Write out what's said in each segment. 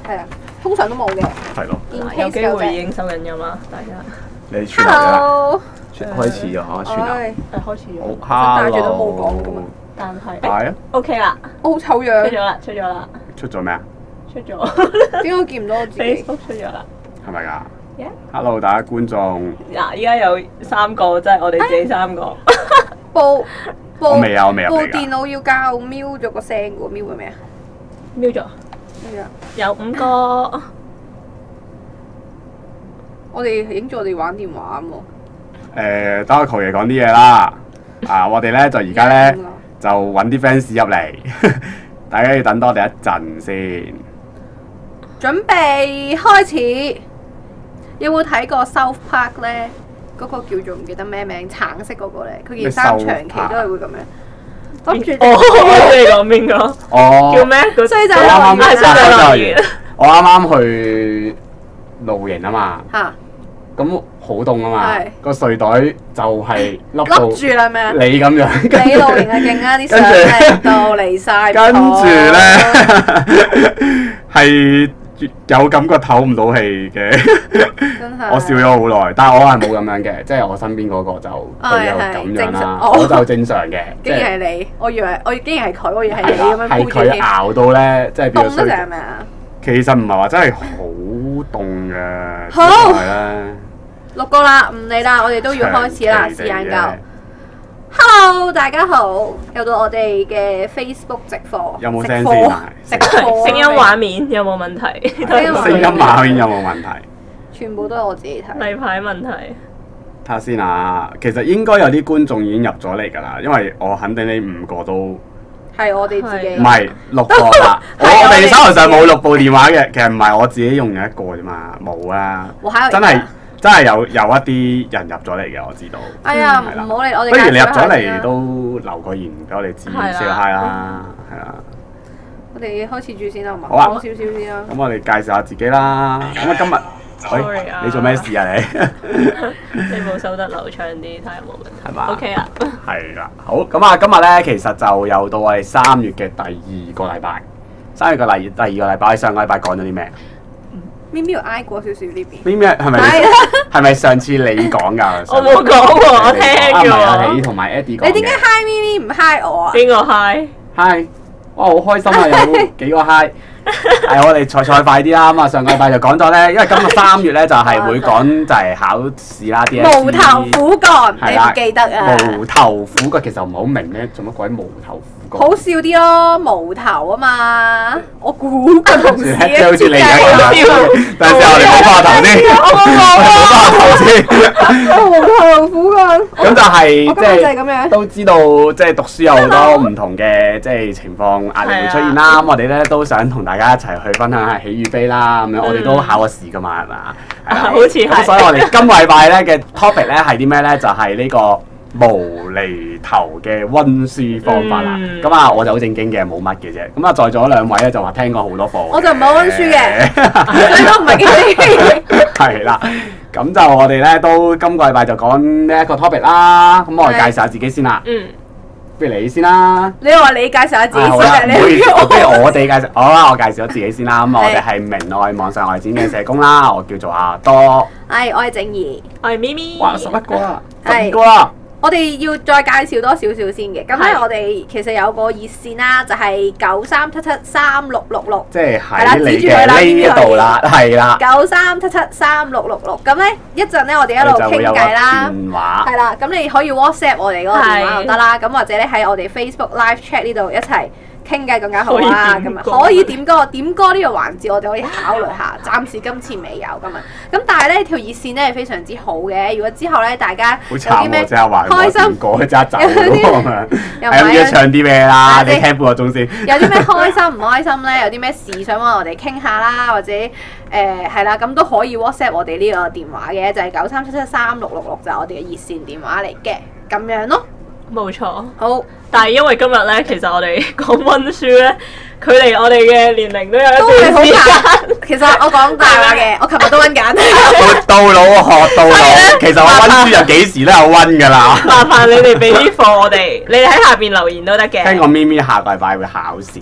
係啊，通常都冇嘅。 係咯。 有機會已經收緊音啦，大家。 你串啦。 Hello。 開始啊嚇，串啦。 開始咗。 好帶住都冇講噶嘛。 但係。 係啊。 OK 啦。 我好醜樣。 出咗啦。 出咗咩啊？ 出咗。 點解見唔到我自己 ？Facebook 出咗啦。 係咪㗎 Yeah ？Hello，大家觀眾。 嗱，依家有3個，即係我哋自己3個。 部未啊，我未入嚟㗎。 部電腦要校瞄咗個聲喎，瞄咗咩啊？ 瞄咗。有5個。 我哋影住我哋玩電話喎。 等我求爺講啲嘢啦。我哋咧就而家咧就揾啲 fans 入嚟，大家要等多我哋一陣先。 準備開始。有冇睇過 South Park 咧？嗰個叫做唔記得咩名，橙色嗰個咧，佢件衫長期都係會咁樣。諗住你講邊個？叫咩？ 衰仔留言。 我啱啱去露營啊嘛。 嚇！ 咁好凍啊嘛，個睡袋就係笠住啦咩？ 你咁樣。 你露營係勁啊！啲相靚到離曬譜。 跟住咧係有感覺唞唔到氣嘅。 真係。 我笑咗好耐，但係我係冇咁樣嘅，即係我身邊嗰個就佢有咁樣啦，我就正常嘅。 竟然係你，我以為竟然係佢，我以為係你咁樣。 係佢熬到咧，即係變咗衰。 凍得滯係咪啊？ 其實唔係話真係好凍嘅， 好係咧。 6個啦，唔理啦，我哋都要開始啦，時間夠。Hello， 大家好，又到我哋嘅 Facebook 直課。 有冇聲先啊？ 聲音畫面有冇問題？ 聲音畫面有冇問題？ 全部都係我自己睇。 例牌問題。 睇下先啊，其實應該有啲觀眾已經入咗嚟㗎啦，因為我肯定呢5個都係我哋自己。 唔係6個啦，我哋手頭上冇6部電話嘅，其實唔係我自己用嘅1個啫嘛，冇啊，真係有一啲人入咗嚟嘅，我知道。 哎呀，唔好理我哋。 不如你入咗嚟都留個言俾我哋知，say hi 啦，係啦。 我哋開始住先啦，好嘛？ 好啊， 講少少先啦。 咁我哋介紹下自己啦。咁啊，今日，你做咩事啊你？ 你冇收得流暢啲，睇下有冇問題。 係嘛 ？OK 啊。 係啦，好。咁啊，今日咧其實就又到我哋3月嘅第2個禮拜。3月嘅第2個禮拜，上個禮拜講咗啲咩？ 咪咪挨過少少呢邊。 咪咪係咪上次你講㗎？ 我冇講喎，我聽咗。你同埋 Eddie 講。 你點解 hi 咪咪唔 hi 我啊？ 邊個 hi？ hi，哇好開心啊！有幾個 hi。係我哋賽快啲啦。咁啊，上個禮拜就講咗咧，因為今個3月咧就係會講就係考試啦啲。 無頭苦幹，你唔記得啊？ 無頭苦幹其實唔係好明咧，做乜鬼無頭苦幹？ 好笑啲咯，無頭啊嘛！我估個同事即係好似你而家咁，等陣先，我哋冇翻頭先， 我冇頭苦幹。 咁就係即係咁樣， 都知道即係讀書有好多唔同嘅即係情況壓力會出現啦。咁我哋咧都想同大家一齊去分享下喜與悲啦。咁樣我哋都考過試噶嘛，係嘛？ 好似係。 咁所以我哋今個禮拜咧嘅 topic 咧係啲咩咧？就係呢個無厘頭嘅溫書方法啦。咁啊，我就好正經嘅，冇乜嘅啫。咁啊，在座2位咧就話聽過好多課。 我就唔係溫書嘅，你都唔係嘅。 係啦，咁就我哋咧都今個禮拜就講呢一個 topic 啦。咁我哋介紹下自己先啦。不如你先啦。 你話你介紹下自己先， 不如我哋介紹。好啦，我介紹咗自己先啦。咁我哋係明愛網上外展嘅社工啦。我叫做阿多。 係，我係靜怡。 我係咪咪。 哇，11個啦，12個啦。 我哋要再介紹多少少先嘅，咁咧我哋其實有個熱線啦，就係93773666， 即係喺你嘅呢一度啦，係啦。 93773666，咁咧一陣咧我哋一路傾偈啦，係啦，咁你可以 WhatsApp 我哋嗰個電話就得啦，咁或者咧喺我哋 Facebook Live Chat 呢度一齊傾偈更加好啦，咁啊可以點歌呢個環節，我哋可以考慮下。暫時今次未有咁啊，咁但係咧條熱線咧係非常之好嘅。如果之後咧大家有啲咩開心， 過去揸走咁樣，係咁要唱啲咩啦？你聽半個鐘先。有啲咩開心唔開心咧？有啲咩事想揾我哋傾下啦，或者係啦，咁都可以 WhatsApp 我哋呢個電話嘅，就係93773666，就係我哋嘅熱線電話嚟嘅，咁樣咯。 冇錯， 好。 但係因為今日咧，其實我哋講溫書咧，距離我哋嘅年齡都有一段時間。 其實我講大話嘅，我琴日都溫緊。 活到老學到老，其實我溫書就幾時都有溫㗎啦。 麻煩你哋俾啲課我哋，你哋喺下邊留言都得嘅。 聽講咪咪下個禮拜會考試。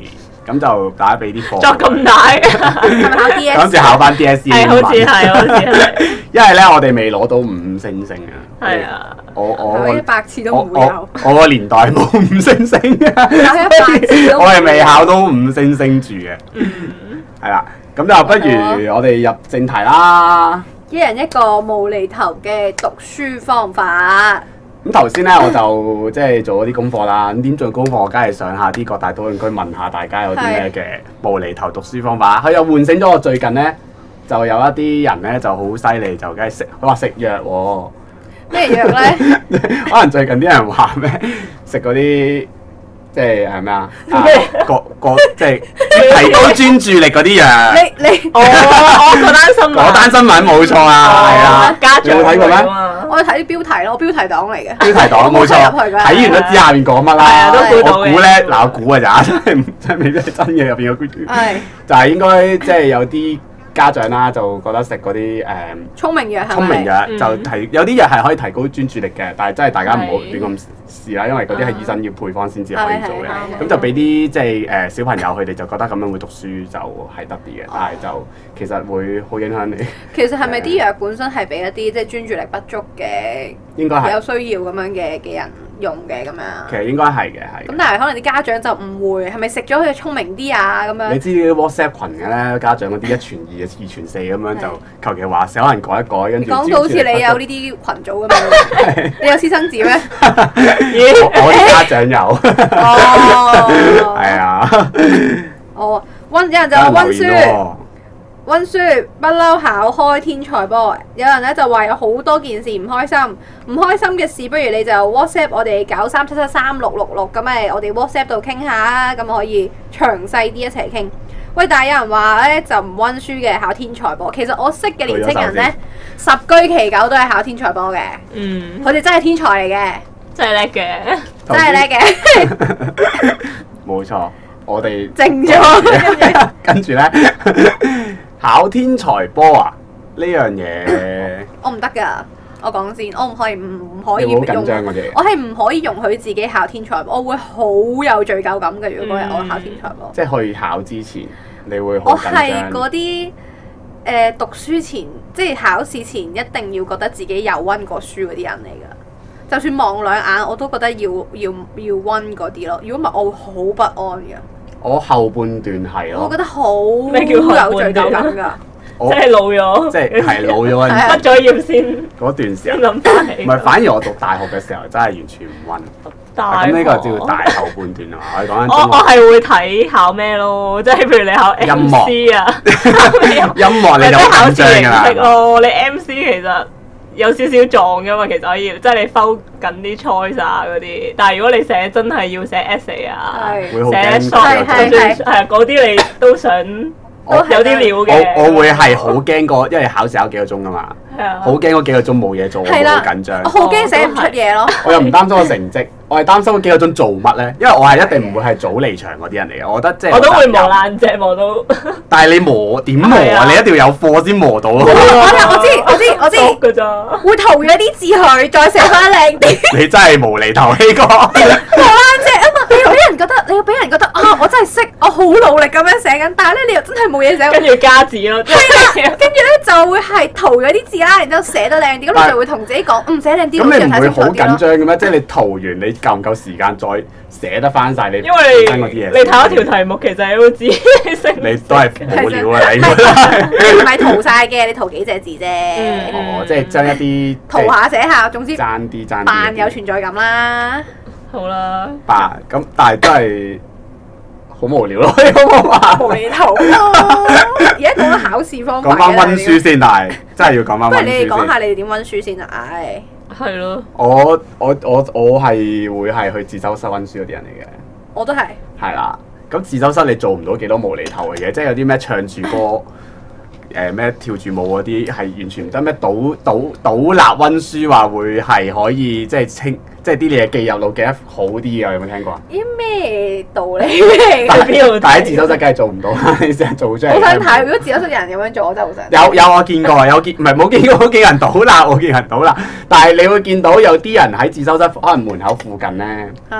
咁就大家俾啲貨。 作咁大， 係咪考 DSE？ 諗住考翻 DSE。 係好似係。 因為咧，我哋未攞到5星星啊。 係啊。 我100次都唔會有。 我個年代冇5星星嘅，我係未考到5星星住嘅。係啦，咁就不如我哋入正題啦。 一人一個無厘頭嘅讀書方法。 咁頭先咧，我就即係做咗啲功課啦。咁點做功課？我梗係上下啲各大討論區問下大家有啲咩嘅無厘頭讀書方法。佢又喚醒咗我最近咧，就有一啲人咧就好犀利，就梗係食，佢話食藥喎。 咩藥咧？ 可能最近啲人話咩食嗰啲即係咩啊？即係提高專注力嗰啲藥。 你嗰單新聞冇錯啊，係啊， 家長有冇睇過咩？ 我睇啲標題咯，標題黨嚟嘅。 標題黨冇錯，睇完都知下面講乜啦。我估咧，嗱我估啊咋，真係未必係真嘅入邊嘅。係就係應該即係有啲家長啦，就覺得食嗰啲聰明藥係咪？ 聰明藥就有啲藥係可以提高專注力嘅，但係真係大家唔好亂咁試啦，因為嗰啲係醫生要配方先至可以做嘅。咁就俾啲即係小朋友佢哋就覺得咁樣會讀書就係得啲嘅，但係就其實會好影響你。 其實係咪啲藥本身係俾一啲即係專注力不足嘅， 應該係有需要咁樣嘅人用嘅咁樣？ 其實應該係嘅，係。 咁但係可能啲家長就誤會，係咪食咗佢就聰明啲啊？咁樣你知啲 WhatsApp 群嘅咧，家長嗰啲1傳2、2傳4咁樣就求其話，可能改一改，跟住講到好似你有呢啲群組咁樣，你有私生子咩？ 我啲家長有。 哦， 係啊。 哦，有人就話温書不嬲考開天才波，有人咧就話有好多件事唔開心，唔開心嘅事不如你就 WhatsApp 我哋93773666，咁咪我哋 WhatsApp 度傾下，咁可以詳細啲一齊傾。喂，但係有人話咧就唔温書嘅考天才波，其實我識嘅年青人咧10居其9都係考天才波嘅，佢哋真係天才嚟嘅， 真係叻嘅， 真係叻嘅， 冇錯，我哋靜咗， 跟住咧。考天才波啊！呢樣嘢我唔得噶，我講先，我唔可以好緊張嗰啲， 我係唔可以容許自己考天才波，我會好有罪疚感嘅。如果嗰日我考天才波， 即係去考之前，你會好緊張。 我係嗰啲讀書前，即係考試前一定要覺得自己有温過書嗰啲人嚟噶。就算望兩眼，我都覺得要温嗰啲咯。如果唔係，我會好不安嘅。 我後半段係咯， 我覺得好有罪疚感㗎， 即係老咗， 即係老咗， 畢咗業先嗰段時間諗翻起。 唔係，反而我讀大學嘅時候真係完全唔温。咁呢個叫大後半段啊！我哋講緊我係會睇考咩咯，即係譬如你考 MC 啊， 音樂你就考試形式咯。你 MC 其實有少少撞㗎嘛，其實可以，即係你 focus 緊啲 choice 啊嗰啲。但係如果你寫真係要寫 essay 啊，寫 short 係啊嗰啲你都想有啲料嘅。 我會係好驚個，因為考試考幾個鐘㗎嘛，好驚嗰幾個鐘冇嘢做，我好緊張。 我好驚寫唔出嘢咯。 我又唔擔心個成績，我係擔心嗰幾個鐘做乜咧？因為我係一定唔會係早離場嗰啲人嚟嘅。我覺得即係我都會磨爛隻磨到。 但係你磨點磨啊？你一定要有課先磨到咯。 我知㗎咋， 會塗咗啲字去，再寫翻靚啲。 你真係無厘頭呢個。 磨爛隻啊嘛！你要俾人覺得啊，我真係識，我好努力咁樣寫緊，但係咧你又真係冇嘢寫。 跟住加字咯。 係啦，跟住咧就會係塗咗啲字啦，然之後寫得靚啲，咁你就會同自己講，寫靚啲。 咁你唔會好緊張嘅咩？即係你塗完，你夠唔夠時間再寫得翻晒你因為嗰啲嘢？ 你睇一條題目，其實你都知你識。 你都係冇料啊！你唔係塗晒嘅，你塗幾隻字啫。 哦，即係將一啲塗下寫下，總之爭啲扮有存在感啦。 好啦， 咁，但係都係好無聊咯，呢個方法。 無厘頭咯。而家講緊考試方法。 講翻温書先，但係真係要講翻温書先。 不如你哋講下你哋點温書先啊？唉。 係咯。 我係會係去自修室温書嗰啲人嚟嘅。 我都係。係啦，咁自修室你做唔到幾多無厘頭嘅嘢，即係有啲咩唱住歌。咩跳住舞嗰啲係完全唔得咩？倒立温書話會係可以即係即係啲嘢記入腦記得好啲嘅，有冇聽過啊？ 啲咩道理嚟？ 但喺自修室梗係做唔到，你成日做出嚟。 好想睇，如果自修室有人咁樣做，我真係好想。 有我見過，唔係冇見過人倒立，我見人倒立。但係你會見到有啲人喺自修室可能門口附近咧，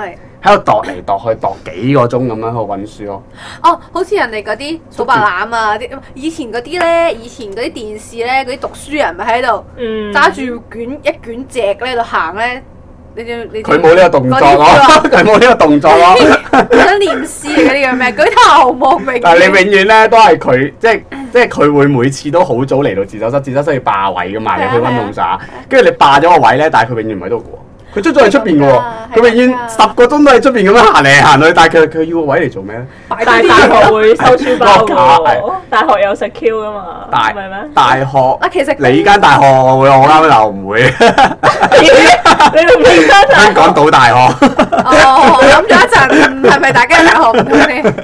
喺度度嚟度去度幾個鐘咁樣去温書咯。 哦，好似人哋嗰啲數白欖啊，以前嗰啲電視咧，嗰啲讀書人咪喺度揸住一卷席咧喺度行咧。 佢冇呢個動作咯，佢冇呢個動作咯。 想念詩嗰啲叫咩？舉頭望明月。 但係你永遠咧都係佢，即係佢會每次都好早嚟到自修室，自修室要霸位噶嘛，你去温夢耍，跟住你霸咗個位咧，但係佢永遠唔喺度嘅喎。佢出咗去出邊嘅喎，佢永遠10個鐘都喺出邊咁樣行嚟行去，但係佢要個位嚟做咩咧？ 但係大學會收書包喎，大學有食 Q 噶嘛？係咩？ 大學啊，其實你間大學會我啱又唔會。 你同邊間大學？ 香港島大學。 哦，我諗咗一陣，係咪大家大學唔同先？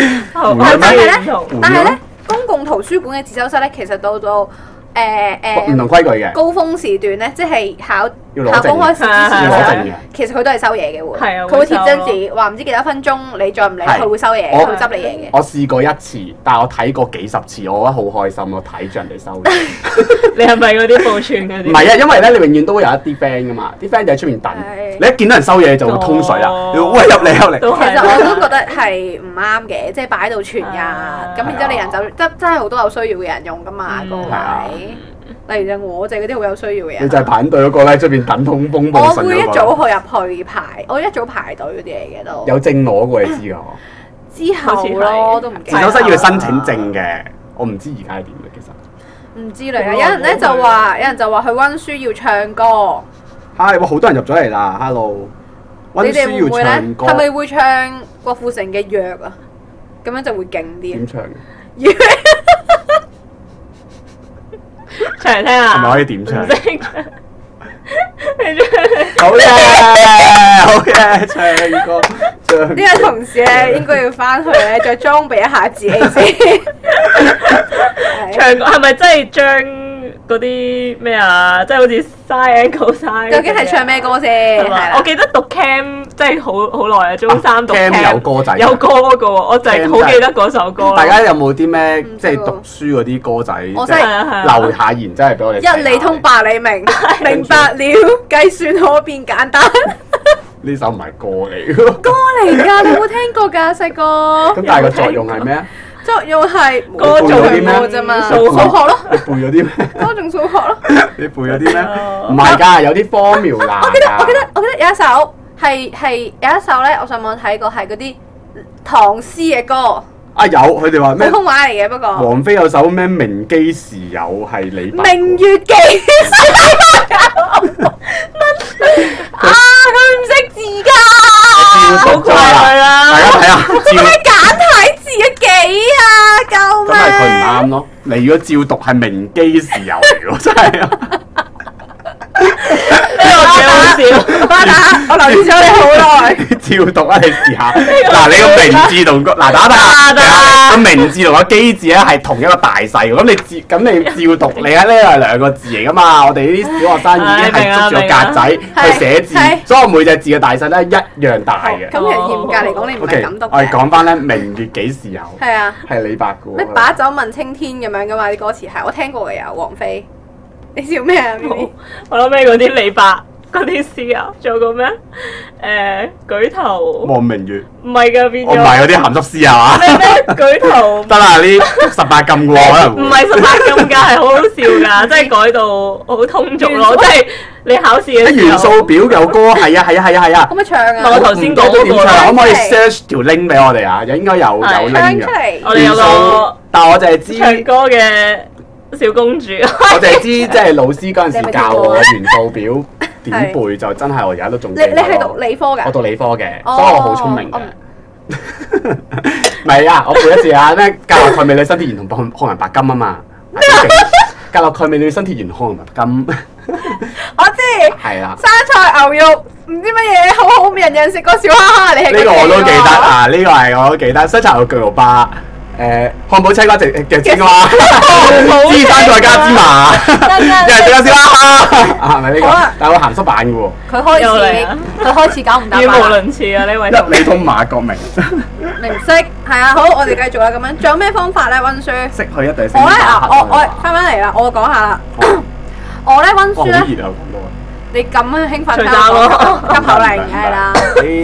但係咧，公共圖書館嘅自修室咧，其實到唔同規矩嘅高峰時段咧，即係考公開試之前要攞證嘅。其實佢都係收嘢嘅喎，佢會貼張紙，話唔知幾多分鐘，你再唔嚟，佢會收嘢，佢會執你嘢嘅。 我試過一次，但係我睇過幾十次，我覺得好開心，我睇住人哋收嘢。 你係咪嗰啲報串嗰啲？ 唔係啊，因為咧你永遠都會有一啲 friend 噶嘛，啲 friend 就喺出面等，你一見到人收嘢就會通水啦。喂，入嚟。 其實我都覺得係唔啱嘅，即係擺喺度傳呀。咁然之後你人走，真係好多有需要嘅人用噶嘛個位。例如我哋嗰啲好有需要嘅人， 你就係排隊嗰個咧，出邊等通風報信嗰個。 我會一早入去排，我一早排隊嗰啲嚟嘅都。 有證攞過你知㗎？ 之後咯，都唔記得。 自修室要申請證嘅，我唔知而家係點嘅其實。 唔知嚟啊！有人就話去温書要唱歌。 係，好多人入咗嚟啦 ！Hello， 温書要唱歌。 係咪會唱郭富城嘅《約》啊？咁樣就會勁啲。 點唱？ 唱嚟聽下， 係咪可以點唱？ 好嘅，唱歌。 呢個同事咧應該要翻去咧，再裝備一下自己先。 唱歌係咪真係將嗰啲咩啊？即係好似 side echo side。究竟係唱咩歌先？ 我記得讀 cam 即係好耐啊，中3讀 cam 有歌仔， 有歌嘅喎，我就係好記得嗰首歌。 大家有冇啲咩即係讀書嗰啲歌仔？ 我真係留下言，真係俾我哋一理通百理明，明白了計算可變簡單。 呢首唔係歌嚟㗎。 歌嚟㗎，你有冇聽過㗎細個？ 咁但係個作用係咩啊？ 作用係歌頌啲咩啫嘛？數學咯。 你背咗啲咩？ 歌頌數學咯。 你背咗啲咩？唔係㗎，有啲formula。 我記得有一首係咧，我上網睇過係嗰啲唐詩嘅歌。 啊有，佢哋話咩？ 普通話嚟嘅不過。王菲有首咩明基時有係李白。 明月幾時有？佢唔識字㗎。 好怪啦！大家睇下。 咩簡體字嘅幾啊？救命！ 咁係佢唔啱咯。你如果照讀係明基時有嚟喎，真係啊！ 呢個幾好笑， 我留意咗你好耐。 照讀啊！你試下。嗱，你個明字同個嗱打個明字同個基字咧係同一個大細，咁你照讀，你喺呢係兩個字嚟噶嘛？我哋呢啲小學生已經係捉住個格仔去寫字，所以每隻字嘅大細咧一樣大嘅。 咁其實嚴格嚟講，你唔係咁讀嘅。 我哋講翻咧，明月幾時有？ 係啊， 係李白嘅喎。 咩把酒問青天咁樣噶嘛？啲歌詞係我聽過嘅，有王菲。你笑咩啊？ 我諗起嗰啲李白嗰啲詩啊，仲有個咩？舉頭望明月。 唔係㗎，變咗。 我唔係嗰啲鹹濕詩係嘛？ 咩舉頭？ 得啦，呢18禁嘅喎，可能。 唔係18禁㗎，係好好笑㗎，即係改到好通俗咯，即係你考試嘅時候。 元素表有歌，係啊。 可唔可以唱啊？ 我頭先講嗰個。 可唔可以 search 條 link 俾我哋啊？應該有 link 嘅。 我哋有個， 但我就係知唱歌嘅小公主。 我就係知，即係老師嗰陣時教我元素表點背，就真係我而家都仲記得。 你係讀理科㗎？ 我讀理科嘅，所以我好聰明嘅。唔係啊！我背一次啊！咩教落鈣鎂鋁鋅鐵鉛同漢能白金啊嘛！教落鈣鎂鋁鋅鐵鉛漢能白金。 我知。係啦。生菜牛肉唔知乜嘢好好，人人食過小蝦蝦，你係。 呢個我都記得啊！呢個係我都記得。生菜牛肉巨無霸。漢堡青瓜直嘅青瓜，芝山再加芝麻，又係食咗小蝦，係咪呢個？但係我鹹濕版嘅喎。 佢開始搞唔掂。 語無倫次啊！呢位。 一理通馬國明。 明識係啊，好，我哋繼續啦，咁樣。仲有咩方法咧溫書？ 識去一定識。 我咧我翻返嚟啦，我講下啦。我咧溫書咧。 好熱啊！講到。 你咁興奮，急口令係啦。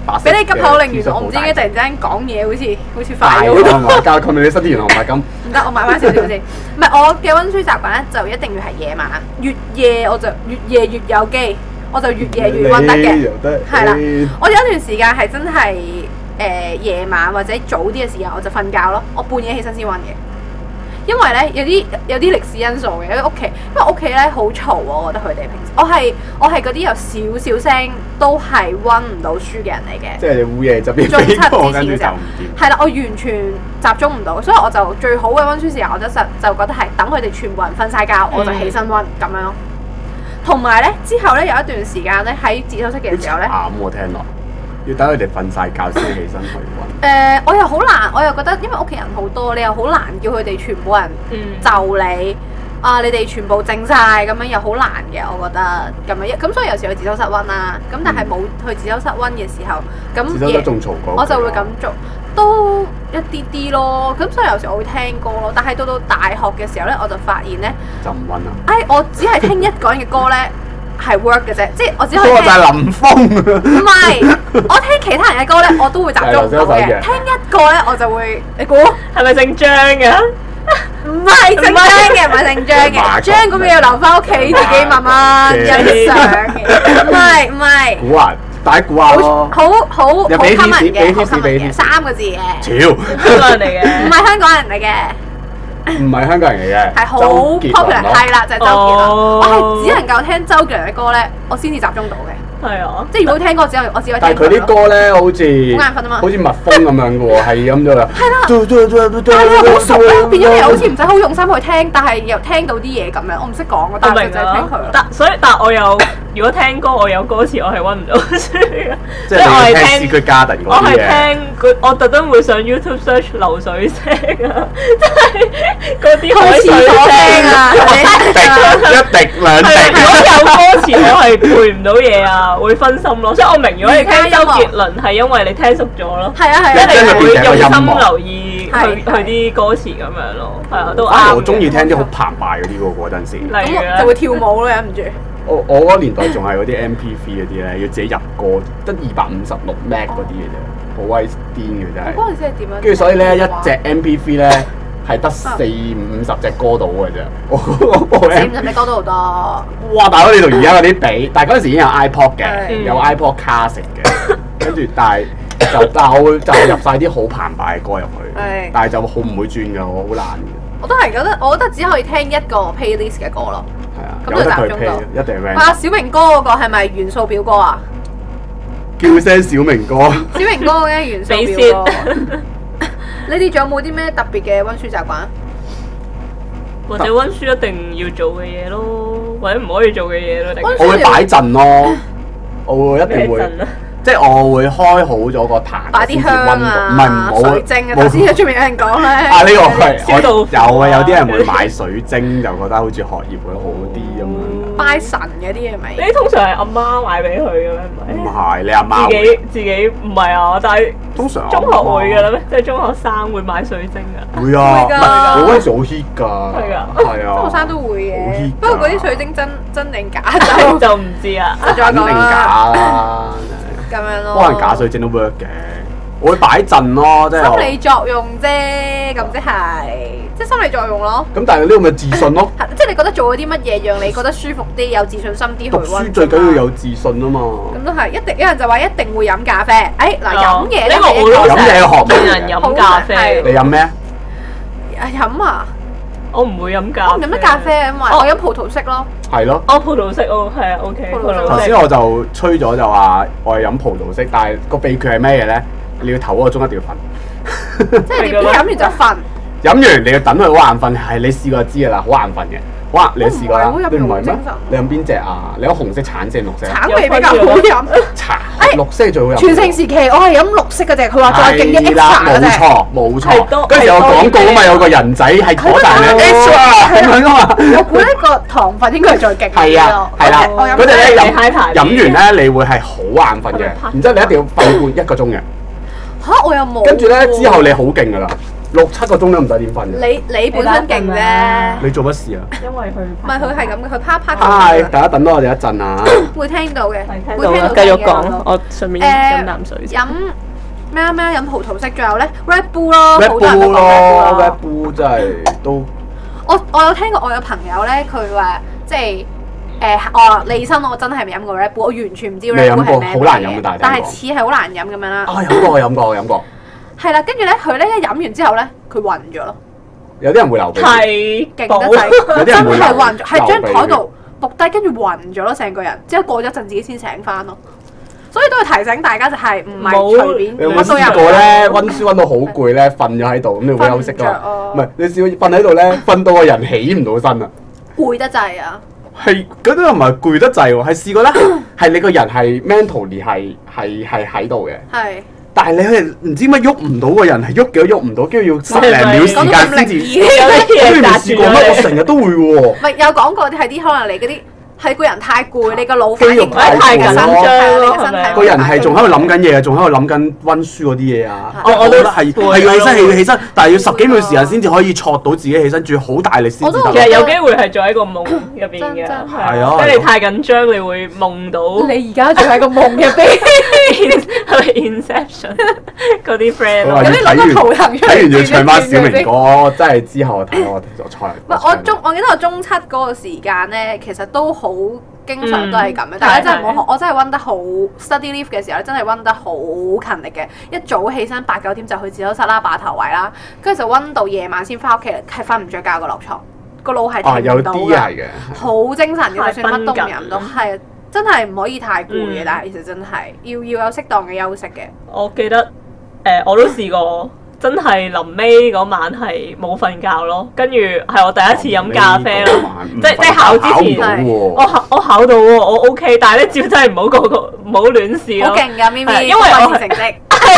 俾你急口令完，我唔知點解突然之間講嘢好似快咗啊嘛！教佢哋新田同埋咁。 唔得，我買翻少少先。唔係我嘅溫書習慣咧，就一定要係夜晚，越夜我就越夜越有機，我就越夜越溫得嘅。係啦，我有一段時間係真係夜晚或者早啲嘅時間我就瞓覺咯，我半夜起身先溫嘅。因為咧有啲歷史因素嘅，因為屋企咧好嘈啊，我覺得佢哋平時我係嗰啲有少少聲都係溫唔到書嘅人嚟嘅。 即係你烏夜側邊飛過，跟住就唔掂。 係啦，我完全集中唔到，所以我就最好嘅溫書時間，我就覺得係等佢哋全部人瞓晒覺，我就起身溫咁樣咯。同埋咧之後咧有一段時間咧喺自修室嘅時候咧， 慘喎聽落。要等佢哋瞓晒覺先起身去溫。 我又好難，我又覺得因為屋企人好多，你又好難叫佢哋全部人就你你哋全部靜晒咁樣又好難嘅，我覺得咁樣。咁所以有時去自修室溫啦，咁但係冇去自修室溫嘅時候，咁自修室仲嘈過， 我就會咁做，都一啲啲咯。咁所以有時我會聽歌咯，但係到大學嘅時候咧，我就發現咧就唔溫啦。 我只係聽一個人嘅歌咧。係 work 嘅啫，即係我只可以聽。 嗰個就係林峯。 唔係，我聽其他人嘅歌咧，我都會集中唔到嘅。聽一個咧，我就會，你估係咪姓張嘅？ 唔係姓張嘅，唔係姓張嘅。張嗰邊要留翻屋企自己慢慢欣賞嘅。唔係。 估啊，大家估下咯。 好 common 嘅，3個字嘅。 超香港人嚟嘅。 唔係香港人嚟嘅。 唔係香港人嚟嘅， 係好 popular， 係啦，就係周杰倫。我係只能夠聽周杰倫嘅歌咧，我先至集中到嘅。 係啊， 即係如果聽歌我只可以聽。 但係佢啲歌咧，好似好眼瞓啊嘛， 好似蜜蜂咁樣嘅喎，係咁咗啦。 係啦，但係你又好熟咧，變咗你好似唔使好用心去聽，但係又聽到啲嘢咁樣。我唔識講嘅，但係就係聽佢。 但我有如果聽歌，我有歌詞，我係溫唔到書嘅。 即係我係聽 Secret Garden 嗰啲嘢。 我係聽我特登會上 YouTube search 流水聲啊，即係嗰啲海水聲啊， 一滴兩滴。 如果有歌詞，我係背唔到嘢啊，會分心咯。所以我明，如果你聽周杰倫係因為你聽熟咗咯， 係啊， 即係你會用心留意佢啲歌詞咁樣咯，係啊，都啱。 我中意聽啲好澎湃嗰啲嘅嗰陣時， 咁就會跳舞咯，忍唔住。 我嗰年代仲係嗰啲 MP3 嗰啲咧，要自己入歌，得256 meg 嗰啲嘅啫，好鬼癲嘅真係。 嗰陣時係點樣？ 跟住所以咧，一隻 MP3 咧係得40-50隻歌到嘅啫。 40-50隻歌都好多。 哇！大佬你同而家嗰啲比，但係嗰陣時已經有 iPod 嘅，有 iPod Classic 嘅，跟住但係我會就入晒啲好澎湃嘅歌入去，但係就好唔會轉㗎，我好難嘅。 我都係覺得，我覺得只可以聽一個 playlist 嘅歌咯。 係啊， 咁就集中到。 一定 rank。 小明哥嗰個係咪元素表歌啊？ 叫聲小明哥。 小明哥嘅元素表歌。你哋仲有冇啲咩特別嘅溫書習慣？ 或者溫書一定要做嘅嘢咯，或者唔可以做嘅嘢咯。 我會擺陣咯，我會一定會。即係我會開好咗個壇， 擺啲香啊， 唔係唔好水晶啊。頭先出面有人講咧， 呢個係有啊，有啲人會買水晶，就覺得好似學業會好啲咁樣。 拜神嘅啲嘢咪？ 你通常係阿媽買俾佢嘅咩？ 唔係，你阿媽自己唔係啊，但係通常中學會嘅啦咩？即係中學生會買水晶㗎。 會啊，我嗰陣時好 hit 㗎。 係啊， 係啊， 中學生都會嘅。不過嗰啲水晶真定假就唔知啊。 真定假啦。 咁樣咯， 可能假水晶都 work 嘅，我會擺陣咯，即係心理作用啫，咁即係心理作用咯。 咁但係呢個咪自信咯， 即係你覺得做咗啲乜嘢讓你覺得舒服啲、有自信心啲去溫。 讀書最緊要有自信啊嘛。 咁都係，有人就話一定會飲咖啡。嗱飲嘢咧， 飲嘢學啲人飲咖啡。 你飲咩？ 飲啊！ 我唔會飲咖啡。 我唔飲得咖啡啊嘛，我飲葡萄色咯。 係咯。 葡萄色係啊 ，OK。 頭先我就吹咗就話我係飲葡萄色，但係個秘訣係咩嘢咧？你要頭嗰個鐘一定要瞓。 即係你飲完就瞓。飲完你要等佢好眼瞓，係你試過就知㗎啦，好眼瞓嘅。哇！你都試過啦？你唔係咩？你飲邊隻啊？你飲紅色、橙色、綠色？ 橙味比較好飲。 綠色最好飲。 全盛時期我係飲綠色嗰隻，佢話再勁啲 extra 嗰隻。 冇錯。嗰時有廣告啊嘛，有個人仔係嗰大嘅 extra 咁樣啊嘛。 我估呢個糖分應該係再勁啲咯。 係啊，係啦。嗰隻咧飲完咧，你會係好眼瞓嘅，然之後你一定要瞓半1個鐘嘅。 嚇！我又冇。 跟住咧之後你好勁㗎啦。 6-7個鐘都唔使點瞓。 你本身勁啫。 你做乜事啊？ 因為佢唔係佢係咁嘅，佢啪啪。 係，大家等多我哋一陣啊！ 會聽到嘅， 會聽到。繼續講，我順便飲啖水。 飲咩飲葡萄色，仲有咧 Red Bull 咯 ，Red Bull 咯 ，Red Bull 真係都。 我有聽過，我有朋友咧，佢話即係利申我真係未飲過 Red Bull，我完全唔知 Red Bull 係咩嘢。 好難飲嘅， 但係似係好難飲咁樣啦。 我飲過。 係啦，跟住咧，佢咧一飲完之後咧，佢暈咗咯。 有啲人會流鼻血， 係勁得滯，真係暈咗，係張台度仆低，跟住暈咗咯，成個人。之後過咗一陣自己先醒翻咯。所以都要提醒大家，就係唔係隨便乜都有。試過咧，溫書溫到好攰咧，瞓咗喺度，咁你會休息㗎嘛？唔係，你試過瞓喺度咧，瞓到個人起唔到身啊！ 攰得滯啊！ 係嗰啲又唔係攰得滯喎，係試過咧，係你個人係 mentally 係喺度嘅。係。但係你係唔知乜喐唔到個人，係喐幾都喐唔到，跟住要10零秒時間先至。你未試過咩？我成日都會喎。 唔係有講過啲係啲可能你嗰啲。係個人太攰，你個腦肌肉太緊張咯， 個人係仲喺度諗緊嘢，仲喺度諗緊溫書嗰啲嘢啊！我覺得係要起身，但係要10幾秒時間先至可以挫到自己起身，仲要好大力先至得。 其實有機會係做喺個夢入邊嘅， 係啊！ 即係你太緊張，你會夢到。 你而家仲喺個夢入邊， 係咪 Inception 嗰啲 friend？ 咁你攞個圖騰出嚟， 睇完要唱翻小明歌，真係之後睇我菜。 我記得我中7嗰個時間咧，其實都好經常都係咁樣，大家真係唔好學。我真係溫得好 study leave 嘅時候咧，真係溫得好勤力嘅。一早起身8-9點就去自修室啦，霸頭位啦，跟住就溫到夜晚先翻屋企，係瞓唔着覺個落床，個腦係停唔到嘅，好精神嘅，就算乜都唔飲都係真係唔可以太攰嘅。但係其實真係要有適當嘅休息嘅。 我記得我都試過。真係臨尾嗰晚係冇瞓覺咯，跟住係我第一次飲咖啡咯，即係考之前，我考到喎，我 OK，但係咧照真係唔好亂試咯。 好勁㗎，咪咪， 因為我成績，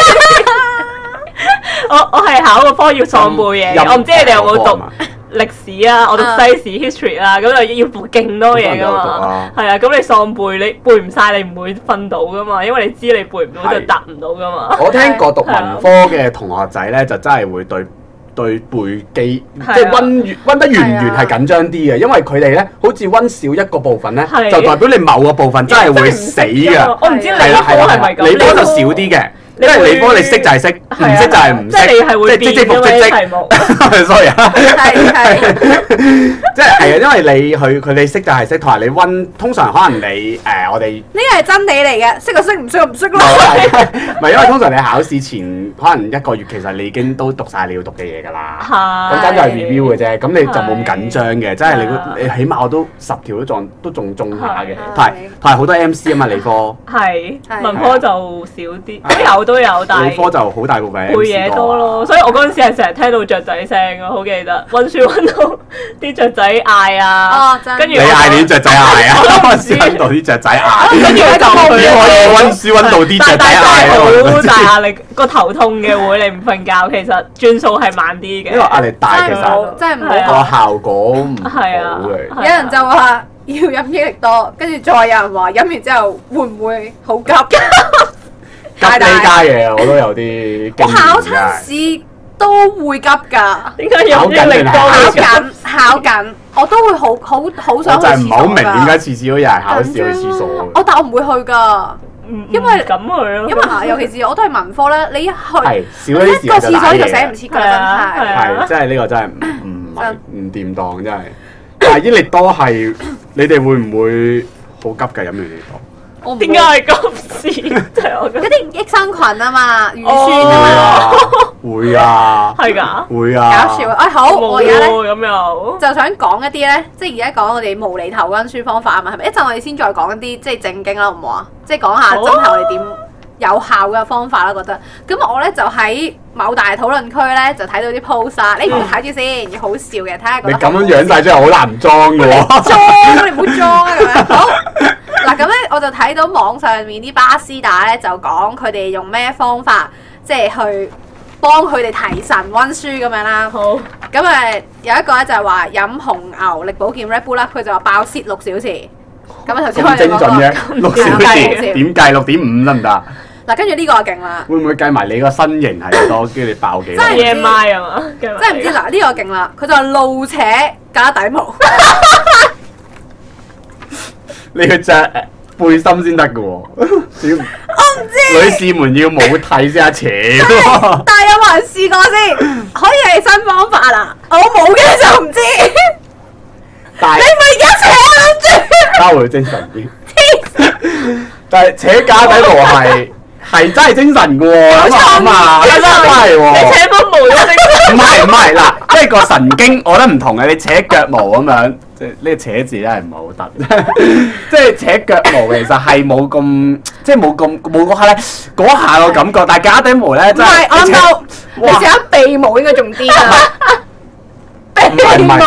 我係考個科要喪背嘢，我唔知你哋有冇讀歷史啊，我讀西史 history 啦，咁就要背勁多嘢㗎嘛，係啊，咁你喪背你背唔晒，你唔會瞓到㗎嘛，因為你知你背唔到就答唔到㗎嘛。 我聽過讀文科嘅同學仔咧，就真係會對背肌，即係溫得完係緊張啲嘅，因為佢哋咧好似溫少一個部分咧，就代表你某個部分真係會死㗎。 我唔知你科係咪咁， 你科就少啲嘅。因為理科你識就係識，唔識就係唔識， 即係你係會變咗啲題目。 sorry 啊， 係， 即係啊，因為你識就係識，同埋你溫，通常可能你我哋呢個係真理嚟嘅，識就識，唔識就唔識咯。 唔係因為通常你考試前可能1個月，其實你已經都讀晒你要讀嘅嘢㗎啦。咁真係 review 嘅啫，咁你就冇咁緊張嘅，即係你起碼我都10條都仲中下嘅，同埋好多 MC 啊嘛，理科。 係文科就少啲，都有，但係理科就好大部分背嘢多咯，所以我嗰陣時係成日聽到雀仔聲咯，好記得溫書溫到啲雀仔嗌啊，跟住你嗌啲雀仔嗌啊，溫書溫到啲雀仔嗌， 跟住就佢可以溫書溫到啲雀仔嗌， 好大壓力，個頭痛嘅會你唔瞓覺，其實轉數係慢啲嘅， 因為壓力大，其實真係唔好， 個效果唔好嘅。 有人就話要飲益力多，跟住再有人話飲完之後會唔會好急？ 急呢家嘢我都有啲， 我考親試都會急㗎。 點解有益力多？ 考緊，我都會好想去廁所㗎。 我就係唔係好明點解次次都有人考試去廁所。 但我唔會去㗎，因為咁去咯。 因為尤其是我都係文科咧，你一去少一個廁所就寫唔切㗎，真係。 係，真係呢個真係唔掂當，真係。但係益力多係你哋會唔會好急㗎飲完益力多？ 點解係急事？嗰啲益生菌啊嘛，乳酸啊嘛， 會啊， 係㗎， 會啊， 搞笑啊！好，我而家咧咁又就想講一啲咧，即係而家講我哋無厘頭溫書方法啊嘛，係咪？一陣我哋先再講一啲即係正經啦，好唔好啊？即係講下真係我哋點有效嘅方法啦，覺得。咁我咧就喺某大討論區咧就睇到啲 post 啊，你唔睇住先，要好笑嘅，睇下你咁樣養晒真係好難裝㗎喎， 裝你唔好裝啊咁樣。好。嗱咁咧，我就睇到網上面啲巴斯打咧，就講佢哋用咩方法，即係去幫佢哋提神溫書咁樣啦。好，咁有一個咧就係話飲紅牛力保健 Red Bull 啦，佢就話爆泄6小時。咁頭先我哋精準嘅6小時，點計6.5得唔得？ 嗱，跟住呢個勁啦。 會唔會計埋你個身形係多，跟住你爆幾多？ 真係 BMI 啊嘛， 真係唔知嗱，呢個勁啦。佢就話露扯假底毛。 你要着背心先得嘅喎。我唔知。 女士們要冇睇先扯。 但係有冇人試過先？可以係新方法啦。我冇嘅就唔知。 但係你咪而家扯諗住。 交會精神啲。但係扯假底毛係真係精神嘅喎，諗啊，真係喎。 你扯分毛都精神。 唔係嗱，即係個神經，我覺得唔同嘅。你扯腳毛咁樣，即係呢個扯字真係唔係好得。即係扯腳毛其實係冇咁，即係冇嗰下咧，嗰下個感覺。但係假底毛咧，真係我諗到你扯鼻毛應該仲啲啊。 唔係，鼻毛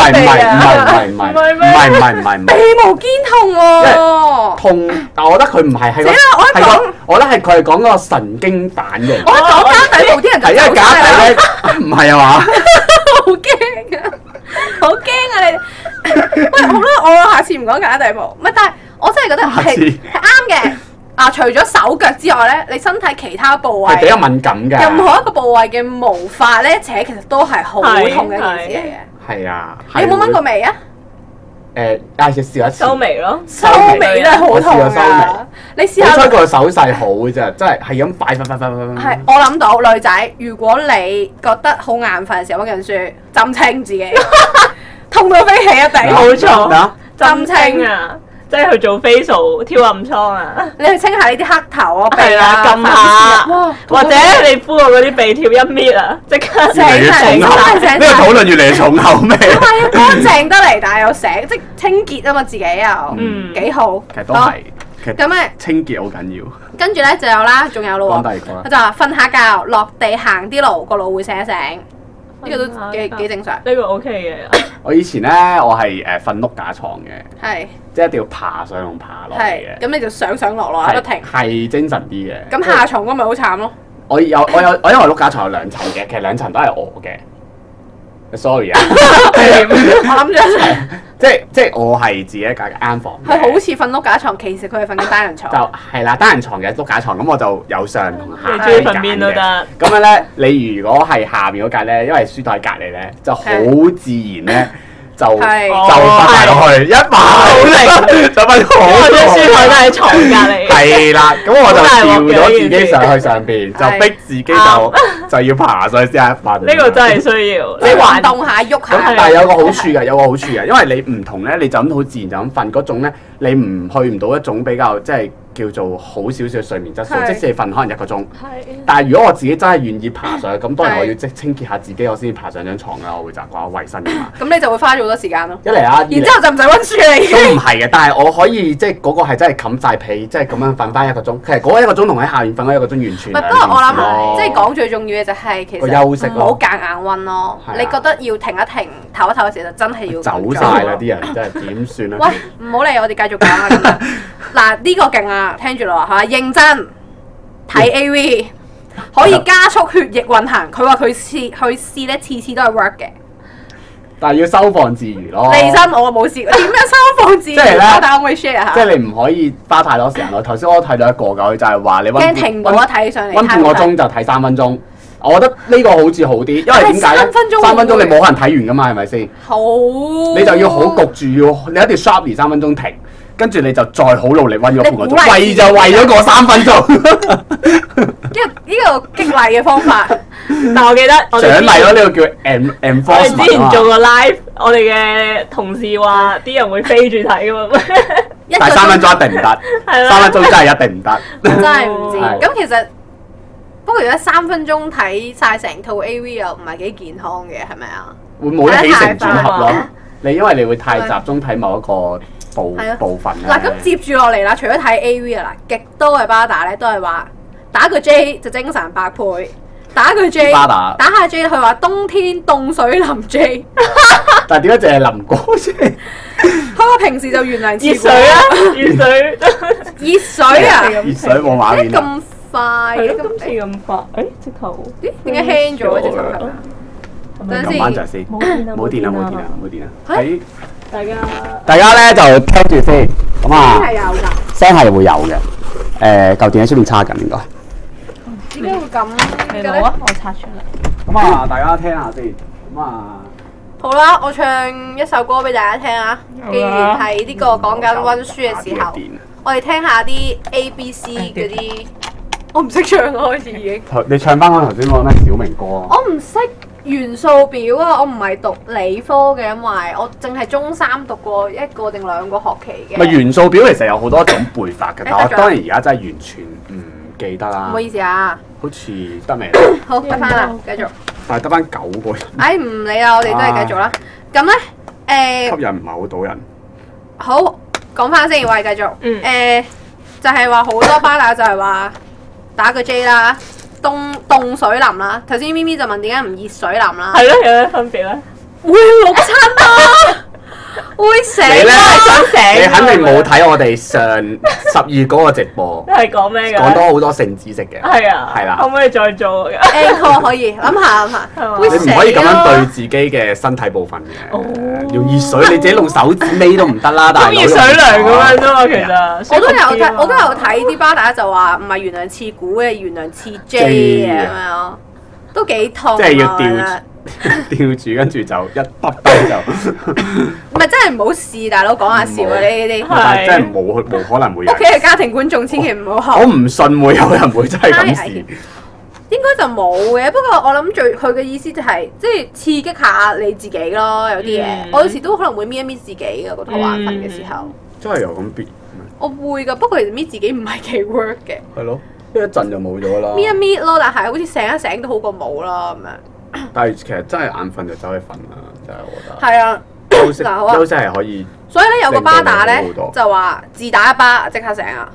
堅痛喎， 痛，但我覺得佢唔係我覺得係佢係講嗰個神經彈嘅。 我講假底毛啲人就因為假底咧，唔係啊嘛， 好驚啊，好驚啊你！喂，好啦，我下次唔講假底毛，唔係，但係我真係覺得係啱嘅。啊，除咗手腳之外咧，你身體其他部位係比較敏感嘅。 任何一個部位嘅毛髮咧扯，其實都係好痛嘅一件事嚟嘅。 係啊， 你有冇掹過眉啊？ 試一次。 收眉咯， 收眉都係好痛㗎。你試下。 好彩佢手勢好嘅啫，真係咁快。 係，我諗到女仔，如果你覺得好眼瞓嘅時候溫緊書，針清自己，痛到飛起一定。 冇錯，針清啊！即係去做 facial 挑暗瘡啊！ 你去清下呢啲黑頭啊， 係啦，撳下，或者你敷個嗰啲鼻貼一搣啊，即刻越嚟越重口。呢個討論越嚟越重口味。 唔係啊，乾淨得嚟，但係又醒，即係清潔啊嘛，自己又幾好。 其實都係， 咁咧清潔好緊要。 跟住咧就有啦，仲有咯喎。 講第二個啦。 佢就話瞓下覺，落地行啲路，個腦會醒一醒。呢個都幾正常。 呢個 OK 嘅。 我以前咧，我係瞓碌架床嘅， 係即係一定要爬上同爬落嚟嘅。 咁你就上落不停。 係精神啲嘅。 咁下床嗰咪好慘咯。 我因為碌架床有2層嘅，其實2層都係我嘅。Sorry 啊， 我諗住即係我係自己一間房。 佢好似瞓碌架床，其實佢係瞓緊單人床。 就係啦，單人床嘅碌架床，咁我就有上同下。 你中意瞓邊都得。 咁樣咧，你如果係下邊嗰格咧，因為書台隔離咧，就好自然咧。就瞓埋落去，一埋好靈，就瞓好。 我張書台都喺床隔離。 係啦，咁我就調咗自己上去上邊，就逼自己就要爬上去先瞓。 呢個真係需要， 你運動下喐下。 咁但係有個好處嘅，因為你唔同咧，你就咁好自然就咁瞓嗰種咧，你去唔到一種比較即係叫做好少少睡眠質素，即使你瞓可能1個鐘。但係如果我自己真係願意爬上去，咁當然我要清潔下自己，我先爬上張床啦。我會習慣衞生㗎嘛。咁你就會花咗好多時間咯。 一嚟啦， 然之後就唔使温書嚟。 都唔係嘅，但係我可以即係嗰個係真係冚晒被，即係咁樣瞓翻1個鐘。其實嗰1個鐘同喺下面瞓嗰1個鐘完全。 不過我諗，即係講最重要嘅就係其實休息唔好夾硬温咯。你覺得要停一停、唞一唞嘅時候，就真係要走晒啦！啲人真係點算啊？ 喂，唔好理我哋繼續講啦。嗱，呢個勁啊，聽住啦嚇，認真睇 AV 可以加速血液運行。佢話佢試咧，次次都係 work 嘅。 但係要收放自如咯。 離身我冇試過，點樣收放自如？ 即係咧， 但我可以 share 下。 即係你唔可以花太多時間咯。頭先我睇到一個㗎，就係話你温停冇得睇上嚟， 温半個鐘就睇3分鐘。我覺得呢個好似好啲，因為點解咧？3分鐘你冇可能睇完㗎嘛，係咪先？ 好。 你就要好焗住，你一定要 sharp 3分鐘停。跟住你就再好努力温咗半個鐘，為咗個3分鐘。 呢個激勵嘅方法， 但我記得獎勵咯，呢個叫 enforcement。 我哋之前做過 live，我哋嘅同事話啲人會飛住睇㗎嘛。 但係3分鐘一定唔得，3分鐘真係一定唔得。 真係唔知。咁其實不過如果3分鐘睇晒成套 AV 又唔係幾健康嘅，係咪啊？ 會冇得起承轉合咯。因為你會太集中睇某一個部分咧。 嗱，咁接住落嚟啦，除咗睇 AV 啊，嗱，極多嘅巴打咧都係話打個 J 就精神百倍，打個 J 打下 J 佢話冬天凍水淋 J。 但係點解淨係淋過啫？ 佢話平時就原諒熱水啊， 熱水啊， 熱水冇畫面。 咁快嘅， 今次咁快，誒直頭點解輕咗嘅隻手係咪？ 撳翻著先，冇電啦！喺大家咧就聽住先，咁啊，聲係會有嘅。 舊電喺出邊叉緊應該。 點解會咁嘅咧？ 我拆出嚟。 咁啊，大家聽下先。咁啊， 好啦，我唱一首歌俾大家聽啊。既然係呢個講緊温書嘅時候，我哋聽下啲 ABC 嗰啲。我唔識唱啊，開始已經。 你唱翻我頭先講咩小明歌啊？ 我唔識元素表啊！我唔係讀理科嘅，因為我淨係中三讀過1個定2個學期嘅。 咪元素表其實有好多種背法嘅，但我當然而家真係完全唔記得啦。 唔好意思啊。 好似得未？ 好，得翻啦，繼續。 但係得翻9個人。 唉，唔理啦，我哋都係繼續啦。咁咧， 吸引唔係好到人。 好，講翻先，我哋繼續。就係話好多巴打就係話打個 J 啦，凍水淋啦。頭先咪咪就問點解唔熱水淋啦？ 係咯，有咩分別咧？ 會淥親啊！會醒啊！ 你肯定冇睇我哋上12嗰個直播。 係講咩㗎？ 講多好多性知識嘅。 係啊。係啦。可唔可以再做 ？Encore 可以諗下。 你唔可以咁樣對自己嘅身體部分嘅。用熱水，你自己用手指尾都唔得啦。但係熱水涼咁樣啫嘛，其實。 我都有睇啲巴打就話唔係原諒刺股嘅，原諒刺 J 啊咁樣，都幾痛。 即係要吊住，跟住就一揼低就。 唔係真係唔好試，大佬講下笑啊！呢啲但係真係冇可能會有。 屋企嘅家庭觀眾千祈唔好學。 我唔信會有人會真係咁試。 應該就冇嘅，不過我諗佢嘅意思就係即係刺激下你自己咯，有啲嘢。我有時都可能會搣一搣自己嘅個肚眼瞓嘅時候。 真係有咁搣？ 我會㗎，不過其實搣自己唔係幾 work 嘅。 係咯，一陣就冇咗啦。搣一搣咯，但係好似醒一醒都好過冇啦咁樣。 但係其實真係眼瞓就走去瞓啦，真係我覺得。 係啊， 休息係可以。 所以咧有個巴打咧就話自打一巴即刻醒啊，